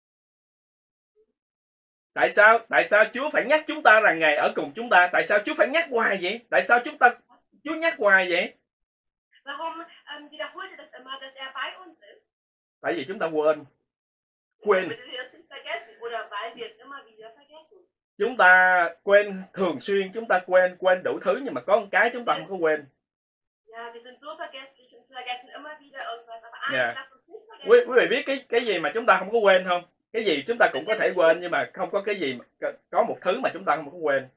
Tại sao? Tại sao Chúa phải nhắc chúng ta rằng Ngài ở cùng chúng ta? Tại sao Chúa phải nhắc hoài vậy? Tại sao chúng ta Chúa nhắc hoài vậy? Tại vì chúng ta quên. Quên. Chúng ta quên thường xuyên, chúng ta quên quên đủ thứ, nhưng mà có một cái chúng ta không có quên. Yeah. Quý, quý vị biết cái cái gì mà chúng ta không có quên không? Cái gì chúng ta cũng có thể quên, nhưng mà không có cái gì mà, có một thứ mà chúng ta không có quên.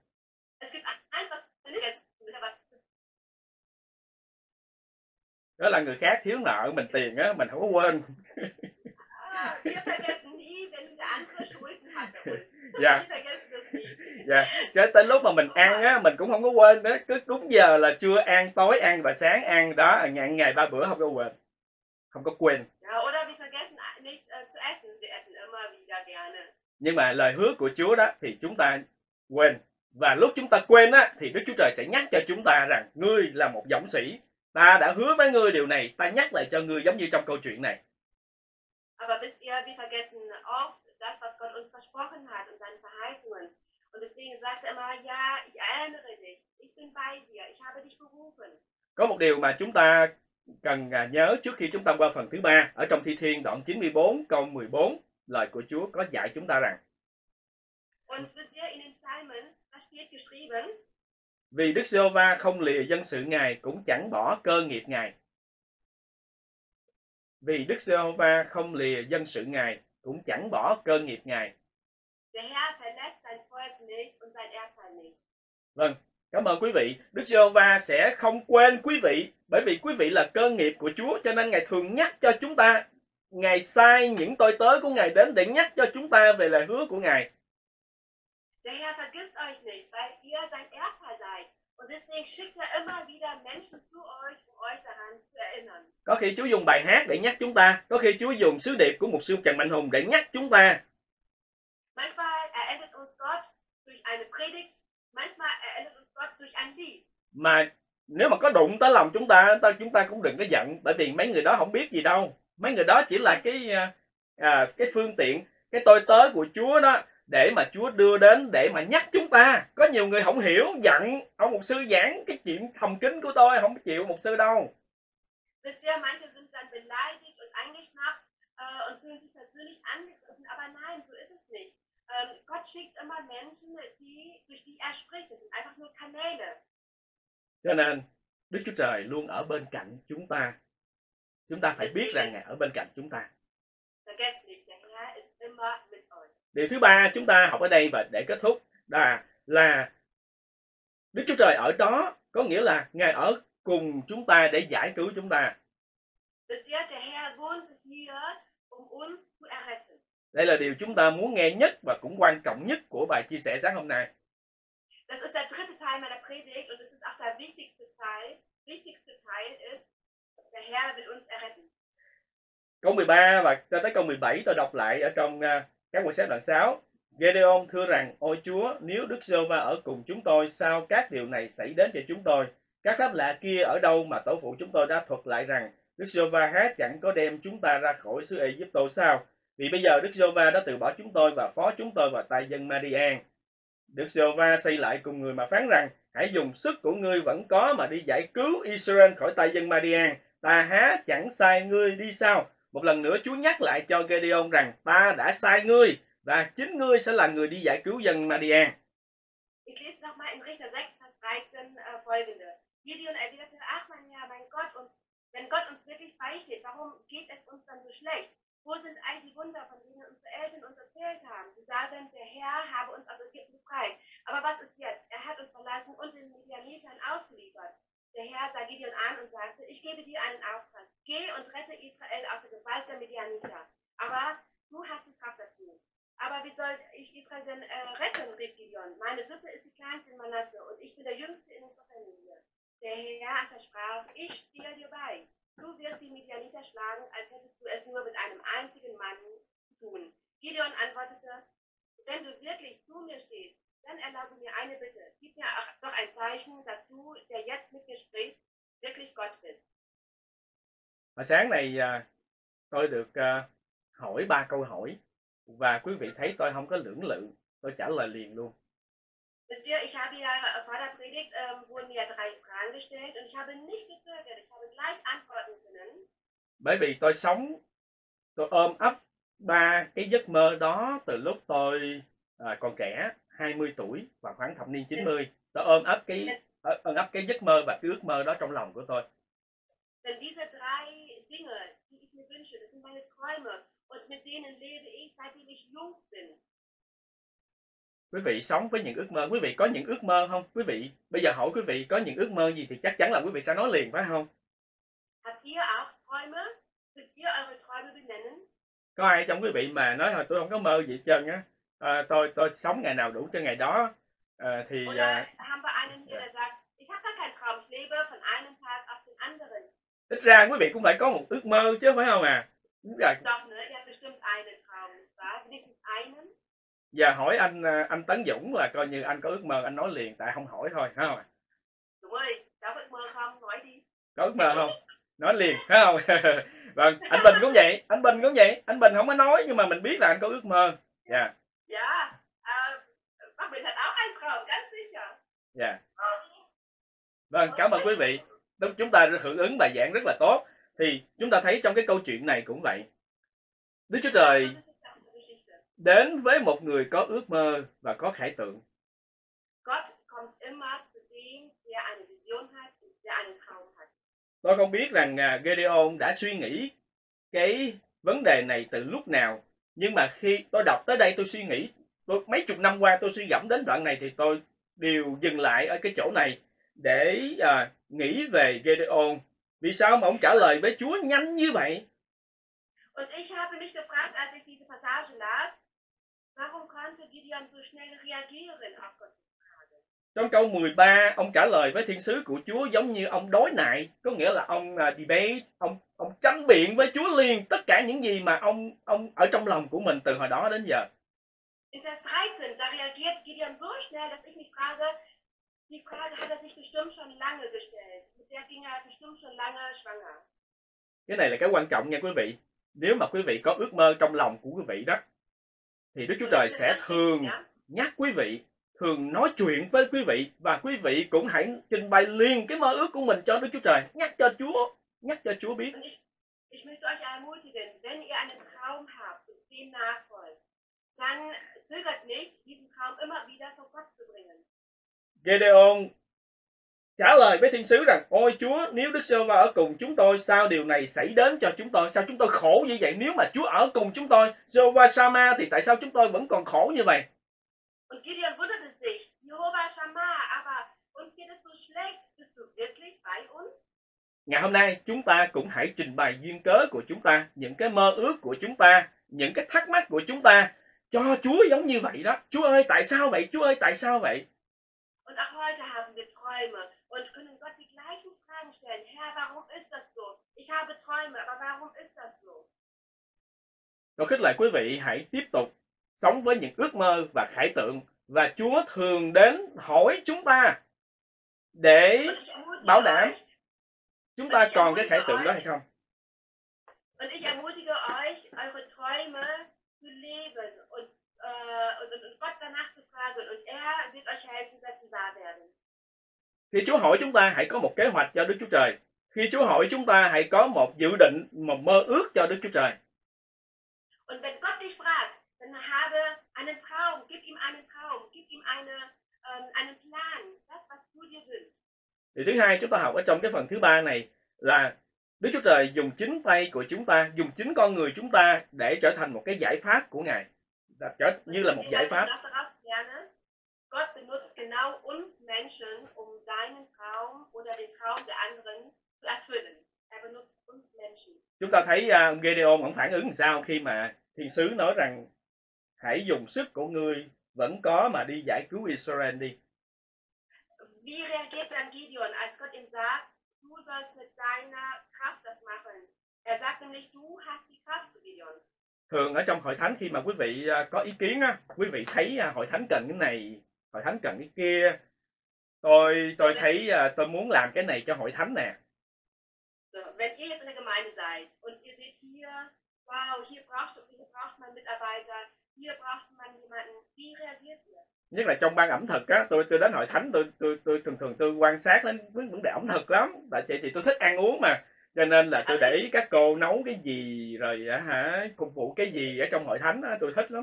Đó là người khác thiếu nợ mình tiền á, mình không có quên. Dạ. Dạ. Cho tới lúc mà mình ăn á, mình cũng không có quên đó. Cứ đúng giờ là trưa ăn, tối ăn và sáng ăn đó, ngày ngày ba bữa không có quên. Không có quên. Nhưng mà lời hứa của Chúa đó thì chúng ta quên. Và lúc chúng ta quên á, thì Đức Chúa Trời sẽ nhắc cho chúng ta rằng ngươi là một dũng sĩ. Ta đã hứa với ngươi điều này, ta nhắc lại cho ngươi giống như trong câu chuyện này. Aber wisst ihr, wir vergessen oft das, was Gott uns versprochen hat und seine Verheißungen. Und deswegen sagt er immer, ja, ich erinnere dich, ich bin bei dir, ich habe dich berufen. Có một điều mà chúng ta cần nhớ trước khi chúng ta qua phần thứ ba, ở trong Thi Thiên đoạn chín mươi bốn câu mười bốn, lời của Chúa có dạy chúng ta rằng. Und wisst ihr, in den Psalmen, da steht geschrieben, vì Đức Giê-hô-va không lìa dân sự Ngài, cũng chẳng bỏ cơ nghiệp Ngài. Vì Đức Giê-hô-va không lìa dân sự Ngài, cũng chẳng bỏ cơ nghiệp Ngài. Vâng, cảm ơn quý vị. Đức Giê-hô-va sẽ không quên quý vị, bởi vì quý vị là cơ nghiệp của Chúa, cho nên Ngài thường nhắc cho chúng ta. Ngài sai những tôi tớ của Ngài đến để nhắc cho chúng ta về lời hứa của Ngài. Der Herr vergisst euch nicht, weil ihr sein Erbteil seid. Und deswegen schickt er immer wieder Menschen zu euch, um euch daran zu erinnern. Có khi Chúa dùng bài hát để nhắc chúng ta, có khi Chúa dùng sứ điệp của mục sư Trần Mạnh Hùng để nhắc chúng ta. Manchmal erinnert uns Gott durch eine Predigt, manchmal erinnert uns Gott durch ein Lied. Mà nếu mà có đụng tới lòng chúng ta, chúng ta cũng đừng có giận, bởi vì mấy người đó không biết gì đâu. Mấy người đó chỉ là cái à, cái phương tiện, cái tôi tớ của Chúa đó, để mà Chúa đưa đến để mà nhắc chúng ta. Có nhiều người không hiểu, giận ông mục sư giảng cái chuyện thầm kín của tôi, không chịu mục sư đâu. Wisst ihr, manche sind dann beleidigt und angeschnappt äh, und fühlen sich persönlich angegriffen, aber nein, so ist es nicht. Ähm, Gott schickt immer Menschen, die, durch die er spricht, das sind einfach nur Kanäle. Cho nên Đức Chúa Trời luôn ở bên cạnh chúng ta. Chúng ta phải biết rằng Ngài ở bên cạnh chúng ta. Vergesst nicht, der Herr ist immer mit euch. Điều thứ ba chúng ta học ở đây và để kết thúc là, là Đức Chúa Trời ở đó có nghĩa là Ngài ở cùng chúng ta để giải cứu chúng ta. Đây là điều chúng ta muốn nghe nhất và cũng quan trọng nhất của bài chia sẻ sáng hôm nay. Das ist der dritte Teil meiner Predigt und es ist auch der wichtigste Teil. Wichtigste Teil ist, der Herr will uns erretten. Câu mười ba và cho tới câu mười bảy tôi đọc lại ở trong uh, các quyển sách đoạn sáu. Gideon thưa rằng: Ôi Chúa, nếu Đức Giê-hô-va ở cùng chúng tôi, sao các điều này xảy đến cho chúng tôi? Các pháp lạ kia ở đâu mà tổ phụ chúng tôi đã thuật lại rằng Đức Giê-hô-va há chẳng có đem chúng ta ra khỏi xứ Ai-cập sao? Vì bây giờ Đức Giê-hô-va đã từ bỏ chúng tôi và phó chúng tôi vào tay dân Ma-đi-an. Đức Giê-hô-va xây lại cùng người mà phán rằng: Hãy dùng sức của ngươi vẫn có mà đi giải cứu Israel khỏi tay dân Ma-đi-an. Ta há chẳng sai ngươi đi sao? Một lần nữa Chúa nhắc lại cho Gideon rằng ta đã sai ngươi và chính ngươi sẽ là người đi giải cứu dân Ma-đi-an. Ich lese nochmal in Richter sechs, Vers dreizehn äh, folgende. Gideon erwiderte: Ach mein Herr, mein Gott, und wenn Gott uns wirklich beisteht, warum geht es uns dann so schlecht? Wo sind all die Wunder, von denen unsere Eltern uns erzählt haben? Sie sagen, der Herr habe uns aus Ägypten befreit. Aber was ist jetzt? Er hat uns verlassen und den Midianitern ausgeliefert. Der Herr sah Gideon an und sagte: Ich gebe dir einen Auftrag. Geh und rette Israel aus der Gewalt der Midianiter. Aber du hast die Kraft dazu. Aber wie soll ich Israel denn äh, retten, rief Gideon. Meine Sippe ist die kleinste in Manasse und ich bin der Jüngste in unserer Familie. Der Herr versprach: Ich stehe dir bei. Du wirst die Midianiter schlagen, als hättest du es nur mit einem einzigen Mann zu tun. Gideon antwortete: Wenn du wirklich zu mir stehst, dann erlaube mir eine Bitte. Gib mir doch ein Zeichen, dass du, der jetzt mit mir sprichst, wirklich Gott bist. Hồi sáng này tôi được hỏi ba câu hỏi và quý vị thấy tôi không có lưỡng lự, tôi trả lời liền luôn. Wisst ihr, ich habe ja vor der Predigt ähm, wurden mir drei Fragen gestellt und ich habe nicht gezögert, ich habe gleich antworten können. Bởi vì tôi sống, tôi ôm ấp ba cái giấc mơ đó từ lúc tôi à, còn trẻ, hai mươi tuổi và khoảng thập niên chín mươi. Tôi ôm ấp cái ôm ấp cái giấc mơ và cái ước mơ đó trong lòng của tôi. Denn diese drei Dinge, die ich mir wünsche, das sind meine Träume und mit denen lebe ich, seitdem ich jung bin. Quý vị sống với những ước mơ, quý vị có những ước mơ không? Quý vị bây giờ hỏi quý vị có những ước mơ gì thì chắc chắn là quý vị sẽ nói liền, phải không? Habt ihr auch Träume? Könnt ihr eure Träume benennen? Có ai trong quý vị mà nói thôi tôi không có mơ gì hết trơn á, à, tôi tôi sống ngày nào đủ cho ngày đó, à, thì Oder haben wir einen hier, der sagt, ich habe gar keinen Traum, ich lebe von einem Tag auf den anderen. Ít ra quý vị cũng phải có một ước mơ chứ, phải không à? Doch, ne? Ihr habt bestimmt einen Traum, nicht wahr? Wenigstens einen. Giờ hỏi anh anh Tấn Dũng là coi như anh có ước mơ anh nói liền, tại không hỏi thôi, phải không ạ? Dũng ơi, cháu có ước mơ không? Nói đi. Có ước mơ không? Nói liền, phải không? Vâng, anh Bình cũng vậy, anh Bình cũng vậy, anh Bình không có nói nhưng mà mình biết là anh có ước mơ. Dạ. Yeah. Ja, äh, Bác Bình hat auch einen Traum, ganz sicher. Dạ. Vâng, cảm ơn quý vị. Chúng ta hưởng ứng bài giảng rất là tốt. Thì chúng ta thấy trong cái câu chuyện này cũng vậy. Đức Chúa Trời đến với một người có ước mơ và có khải tượng. Tôi không biết rằng Gideon đã suy nghĩ cái vấn đề này từ lúc nào, nhưng mà khi tôi đọc tới đây tôi suy nghĩ, tôi mấy chục năm qua tôi suy gẫm đến đoạn này thì tôi đều dừng lại ở cái chỗ này để à, nghĩ về Gideon. Vì sao mà ông trả lời với Chúa nhanh như vậy? Und ich habe mich gefragt, als ich diese Passage las, warum konnte Gideon so schnell reagieren auf Gottes Frage? Trong câu mười ba, ông trả lời với thiên sứ của Chúa giống như ông đối nại, có nghĩa là ông uh, debate, ông ông tranh biện với Chúa liền tất cả những gì mà ông ông ở trong lòng của mình từ hồi đó đến giờ. In Vers dreizehn, da reagiert Gideon so schnell, dass ich mich frage, die Frage hat er sich bestimmt schon lange gestellt. Mit der ging er bestimmt schon lange schwanger. Cái này là cái quan trọng nha quý vị. Nếu mà quý vị có ước mơ trong lòng của quý vị đó, thì Đức Chúa Trời sẽ thường nhắc quý vị, thường nói chuyện với quý vị, và quý vị cũng hãy trình bày liền cái mơ ước của mình cho Đức Chúa Trời, nhắc cho Chúa, nhắc cho Chúa biết. Ich, ich möchte euch ermutigen, wenn ihr einen Traum habt und dem nachfolgt, dann zögert nicht, diesen Traum immer wieder vor Gott zu bringen. Gideon trả lời với thiên sứ rằng: Ôi Chúa, nếu Đức Giê-hô-va ở cùng chúng tôi, sao điều này xảy đến cho chúng tôi? Sao chúng tôi khổ như vậy? Nếu mà Chúa ở cùng chúng tôi, Jehovah Shammah, thì tại sao chúng tôi vẫn còn khổ như vậy? Und Gideon wunderte sich, Jehovah Shammah, aber schlecht? Bist du wirklich bei uns? Ngày hôm nay chúng ta cũng hãy trình bày duyên cớ của chúng ta, những cái mơ ước của chúng ta, những cái thắc mắc của chúng ta cho Chúa giống như vậy đó. Chúa ơi, tại sao vậy? Chúa ơi, tại sao vậy? Und auch heute haben wir Träume und können Gott die gleichen Fragen stellen. Herr, warum ist das so? Ich habe Träume, aber warum ist das so? Tôi khích lệ quý vị hãy tiếp tục sống với những ước mơ và khải tượng, và Chúa thường đến hỏi chúng ta để bảo đảm chúng ta còn cái khải tượng đó hay không. Und ich ermutige euch, eure Träume zu leben und, äh, und, und, und Gott danach zu fragen. Und er wird euch helfen, dass sie wahr werden. Khi Chúa hỏi chúng ta hãy có một kế hoạch cho Đức Chúa Trời. Khi Chúa hỏi chúng ta hãy có một dự định, một mơ ước cho Đức Chúa Trời. Und wenn Gott dich fragt, dann habe einen Traum, gib ihm einen Traum, gib ihm eine, ähm, einen Plan, das, was du dir wünschst. Thì thứ hai chúng ta học ở trong cái phần thứ ba này là Đức Chúa Trời dùng chính tay của chúng ta, dùng chính con người chúng ta để trở thành một cái giải pháp của Ngài, trở như là một giải pháp. Gott benutzt genau uns Menschen, um seinen Traum oder den Traum der anderen zu erfüllen. Er benutzt uns Menschen. Chúng ta thấy uh, Gideon ông phản ứng làm sao khi mà thiên sứ nói rằng hãy dùng sức của ngươi vẫn có mà đi giải cứu Israel đi. Wie reagiert dann Gideon, als Gott ihm sagt, du sollst mit deiner Kraft das machen? Er sagt nämlich, du hast die Kraft zu Gideon. Thường ở trong hội thánh khi mà quý vị uh, có ý kiến á, quý vị thấy uh, hội thánh cần cái này, hội thánh cần cái kia. Tôi tôi thấy uh, tôi muốn làm cái này cho hội thánh nè. So, wenn ihr jetzt in der Gemeinde seid und ihr seht hier, wow, hier braucht, hier braucht man Mitarbeiter, hier braucht man jemanden, wie reagiert ihr? Nhất là trong ban ẩm thực á, tôi tôi đến hội thánh tôi tôi tôi thường thường tôi quan sát đến vấn đề ẩm thực lắm. Tại chị thì tôi thích ăn uống mà, cho nên là tôi để ý các cô nấu cái gì rồi á hả, phục vụ cái gì ở trong hội thánh á, tôi thích lắm.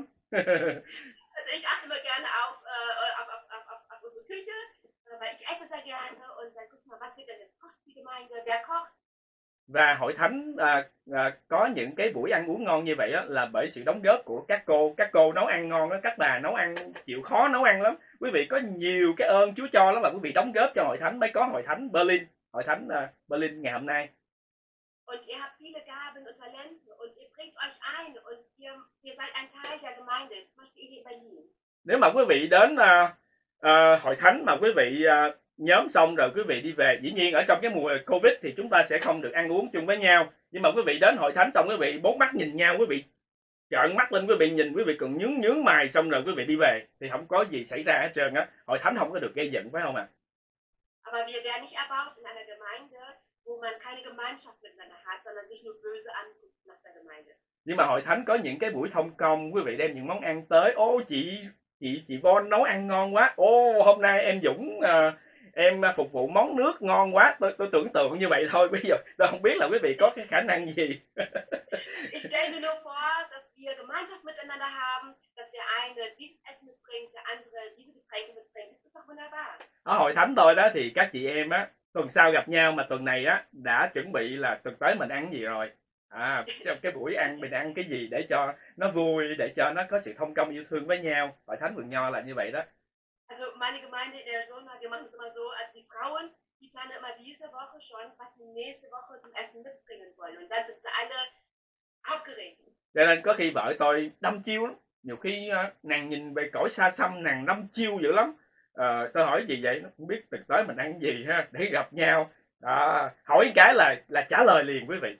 Also ich achte immer gerne auf, äh, auf, auf, auf, auf unsere Küche, weil ich esse sehr gerne und dann guck mal, was wird denn jetzt kocht die Gemeinde, wer kocht. Và hội thánh à, à, có những cái buổi ăn uống ngon như vậy á, là bởi sự đóng góp của các cô. Các cô nấu ăn ngon á, các bà nấu ăn chịu khó nấu ăn lắm. Quý vị có nhiều cái ơn Chúa cho lắm, mà quý vị đóng góp cho hội thánh mới có hội thánh Berlin, hội thánh uh, Berlin ngày hôm nay. Und ihr habt viele Gaben und Talente und ihr bringt euch ein und ihr, ihr seid ein Teil der Gemeinde, zum Beispiel hier in Berlin. Nếu mà quý vị đến uh, uh, hội thánh mà quý vị uh, nhóm xong rồi quý vị đi về, dĩ nhiên ở trong cái mùa Covid thì chúng ta sẽ không được ăn uống chung với nhau, nhưng mà quý vị đến hội thánh xong quý vị bốn mắt nhìn nhau, quý vị trợn mắt lên, quý vị nhìn, quý vị còn nhướng nhướng mày, xong rồi quý vị đi về thì không có gì xảy ra hết trơn á. Hội thánh không có được gây giận, phải không ạ? Aber wir werden nicht erbaut in einer Gemeinde, wo man keine Gemeinschaft miteinander hat, sondern sich nur böse anguckt nach der Gemeinde. Nhưng mà hội thánh có những cái buổi thông công, quý vị đem những món ăn tới, ô chị chị chị Von nấu ăn ngon quá, ô hôm nay em Dũng uh, em phục vụ món nước ngon quá. Tôi, tôi tưởng tượng như vậy thôi, bây giờ tôi không biết là quý vị có cái khả năng gì. Ich stelle mir nur vor, dass wir Gemeinschaft miteinander haben, dass der eine dieses Essen mitbringt, der andere diese Getränke mitbringt. Das ist doch wunderbar. Ở hội thánh tôi đó thì các chị em á, tuần sau gặp nhau mà tuần này á đã chuẩn bị là tuần tới mình ăn gì rồi. À, trong cái buổi ăn mình ăn cái gì để cho nó vui, để cho nó có sự thông công yêu thương với nhau. Hội thánh Vườn Nho là như vậy đó. Also meine Gemeinde in Arizona, wir machen es immer so, als die Frauen, die planen immer diese Woche schon, was sie nächste Woche zum Essen mitbringen wollen. Und dann sind sie alle aufgeregt. Cho nên có khi vợ tôi đăm chiêu lắm. Nhiều khi uh, nàng nhìn về cõi xa xăm, nàng đăm chiêu dữ lắm. Uh, tôi hỏi gì vậy? Nó không biết tuần tới mình ăn gì ha, để gặp nhau. Uh, hỏi cái là là trả lời liền quý vị.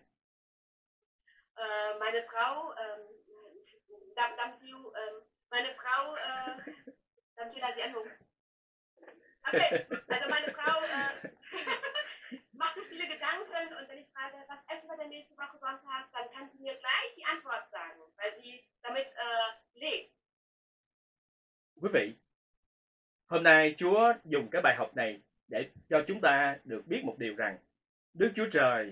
Uh, meine Frau, um, đăm, đăm chiêu, um, meine Frau, uh, Dann steht da sie Endung. Okay, also meine Frau äh, macht sich viele Gedanken und wenn ich frage, was essen wir denn nächste Woche Sonntag, dann kann sie mir gleich die Antwort sagen, weil sie damit äh, lebt. Quý vị, hôm nay Chúa dùng cái bài học này để cho chúng ta được biết một điều rằng Đức Chúa Trời,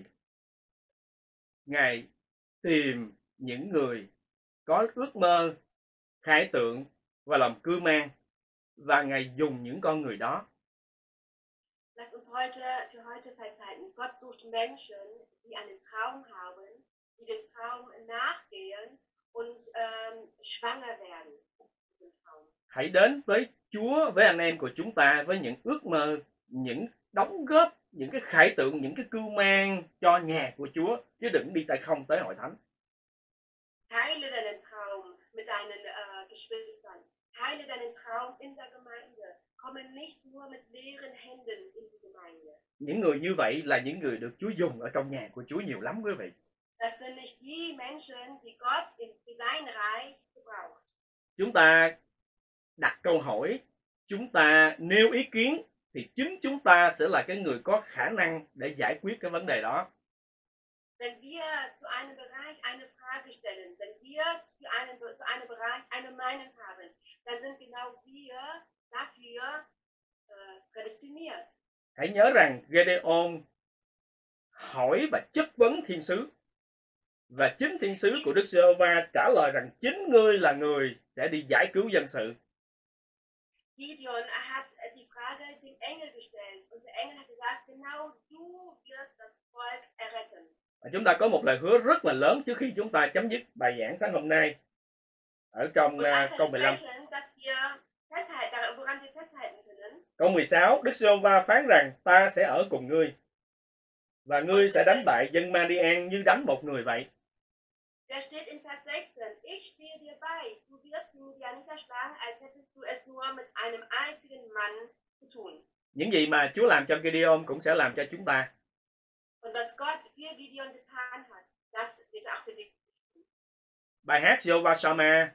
Ngài tìm những người có ước mơ, khải tượng và lòng cưu mang, và Ngài dùng những con người đó. Lass uns heute für heute festhalten, Gott sucht Menschen, die einen Traum haben, die den Traum nachgehen und ähm, schwanger werden. Hãy đến với Chúa, với anh em của chúng ta với những ước mơ những đóng góp, những cái khải tượng, những cái cưu mang cho nhà của Chúa, chứ đừng đi tay không tới hội thánh. Teile deinen Traum mit deinen äh, Geschwistern. Teile deinen Traum in der Gemeinde. Komme nicht nur mit leeren Händen in die Gemeinde. Những người như vậy là những người được Chúa dùng ở trong nhà của Chúa nhiều lắm quý vị. Das sind nicht die Menschen, die Gott in sein Reich gebraucht. Chúng ta đặt câu hỏi, chúng ta nêu ý kiến thì chính chúng ta sẽ là cái người có khả năng để giải quyết cái vấn đề đó. Wenn wir zu einem Bereich eine Frage stellen, wenn wir für einen, zu einem Bereich eine Meinung haben, dann sind genau wir dafür äh, prädestiniert. Hãy nhớ rằng Gideon hỏi và chất vấn thiên sứ, và chính thiên sứ của Đức Giê-hô-va trả lời rằng chính ngươi là người sẽ đi giải cứu dân sự. Gideon hat die Frage dem Engel gestellt und der Engel hat gesagt, genau du wirst das Volk erretten. Và chúng ta có một lời hứa rất là lớn trước khi chúng ta chấm dứt bài giảng sáng hôm nay ở trong uh, câu mười lăm. Câu mười sáu, Đức Giê-hô-va phán rằng ta sẽ ở cùng ngươi và ngươi sẽ đánh bại dân Ma-đi-an như đánh một người vậy. Der steht in Vers sechzehn, ich stehe dir bei, du wirst die Midianiter schlagen, als hättest du es nur mit einem einzigen Mann zu tun. Những gì mà Chúa làm cho Gideon cũng sẽ làm cho chúng ta. Und was Gott für Gideon getan hat, das wird auch für dich. Bài hát Jehovah Shammah,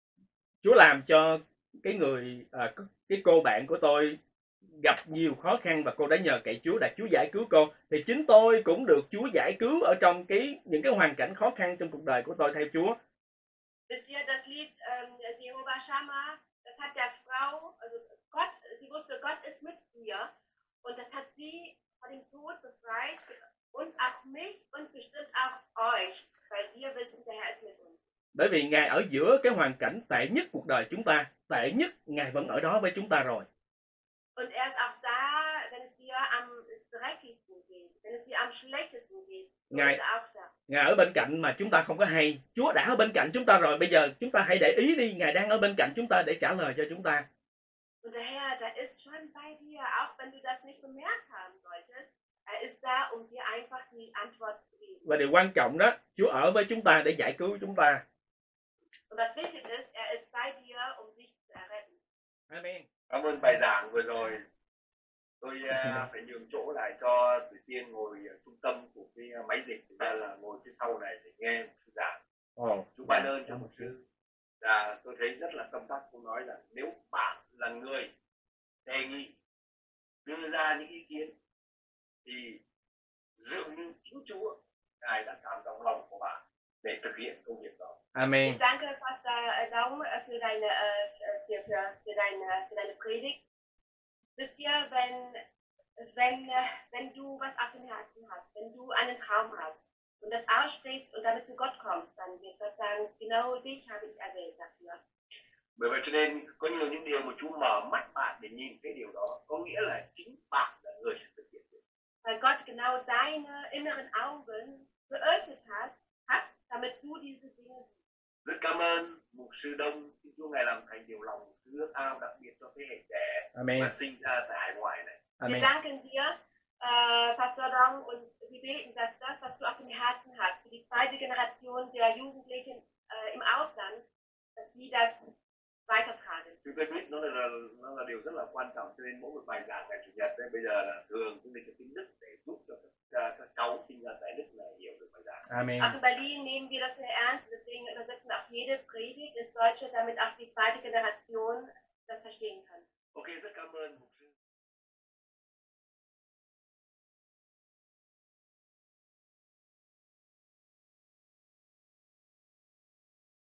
Chúa làm cho cái người à, cái cô bạn của tôi gặp nhiều khó khăn và cô đã nhờ cậy Chúa để Chúa giải cứu cô, thì chính tôi cũng được Chúa giải cứu ở trong cái những cái hoàn cảnh khó khăn trong cuộc đời của tôi theo Chúa. Wisst ihr, das Lied ähm, Jehovah Shammah, das hat der Frau, also Gott, sie wusste, Gott ist mit ihr und das hat sie vor dem Tod befreit und auch mich und bestimmt auch euch, weil wir wissen, der Herr ist mit uns. Bởi vì Ngài ở giữa cái hoàn cảnh tệ nhất cuộc đời chúng ta, tệ nhất Ngài vẫn ở đó với chúng ta rồi. Und er ist auch da, wenn es dir am dreckigsten geht, wenn es dir am schlechtesten geht, so ist er auch da. Ngài ở bên cạnh mà chúng ta không có hay. Chúa đã ở bên cạnh chúng ta rồi, bây giờ chúng ta hãy để ý đi, Ngài đang ở bên cạnh chúng ta để trả lời cho chúng ta. Und der Herr, der ist schon bei dir, auch wenn du das nicht bemerkt haben solltest. Er ist da, um dir einfach die Antwort zu geben. Và điều quan trọng đó, Chúa ở với chúng ta để giải cứu chúng ta. Und das Wichtige ist, er ist bei dir, um dich zu erretten. Amen. Cảm ơn bài giảng vừa rồi. Tôi uh, phải nhường chỗ lại cho Thủy Tiên ngồi ở trung tâm của cái máy dịch, thực ra là ngồi phía sau này để nghe một sư giảng. Oh, Chú ban ơn cho một sư. Và tôi thấy rất là tâm đắc cô nói là nếu bạn là người đề nghị đưa ra những ý kiến thì dường như chính Chúa Ngài đã cảm động lòng của bạn để thực hiện công việc đó. Amen. Ich danke Pastor Daum für deine, für, für, für deine, für deine Predigt. Wisst ihr, wenn, wenn, wenn du was auf dem Herzen hast, wenn du einen Traum hast und das aussprichst und damit zu Gott kommst, dann wird Gott sagen, genau dich habe ich erwählt dafür. Bởi vậy cho nên có nhiều những điều mà Chúa mở mắt bạn để nhìn cái điều đó, có nghĩa là chính bạn là người sẽ thực hiện được. Weil Gott genau deine inneren Augen geöffnet hat, hat, damit du diese Dinge siehst. Rất cảm ơn mục sư Đông, xin Chúa Ngài làm thành điều lòng một ước ao đặc biệt cho thế hệ trẻ Amen. và sinh ra tại hải ngoại này. Amen. Wir danken dir, äh, Pastor Dong, und wir beten, dass das, was du auf dem Herzen hast, für die zweite Generation der Jugendlichen äh, im Ausland, dass sie das weitertragen. Chúng tôi biết nó là nó là điều rất là quan trọng, cho nên mỗi một bài giảng ngày chủ nhật đấy bây giờ là thường chúng mình có tiếng Đức để giúp cho các, các cháu sinh ra tại Đức này hiểu được bài giảng. Amen. Auch in Berlin nehmen wir das sehr ernst, deswegen übersetzen auch jede Predigt ins Deutsche, damit auch die zweite Generation das verstehen kann. Ok, rất cảm ơn mục sư.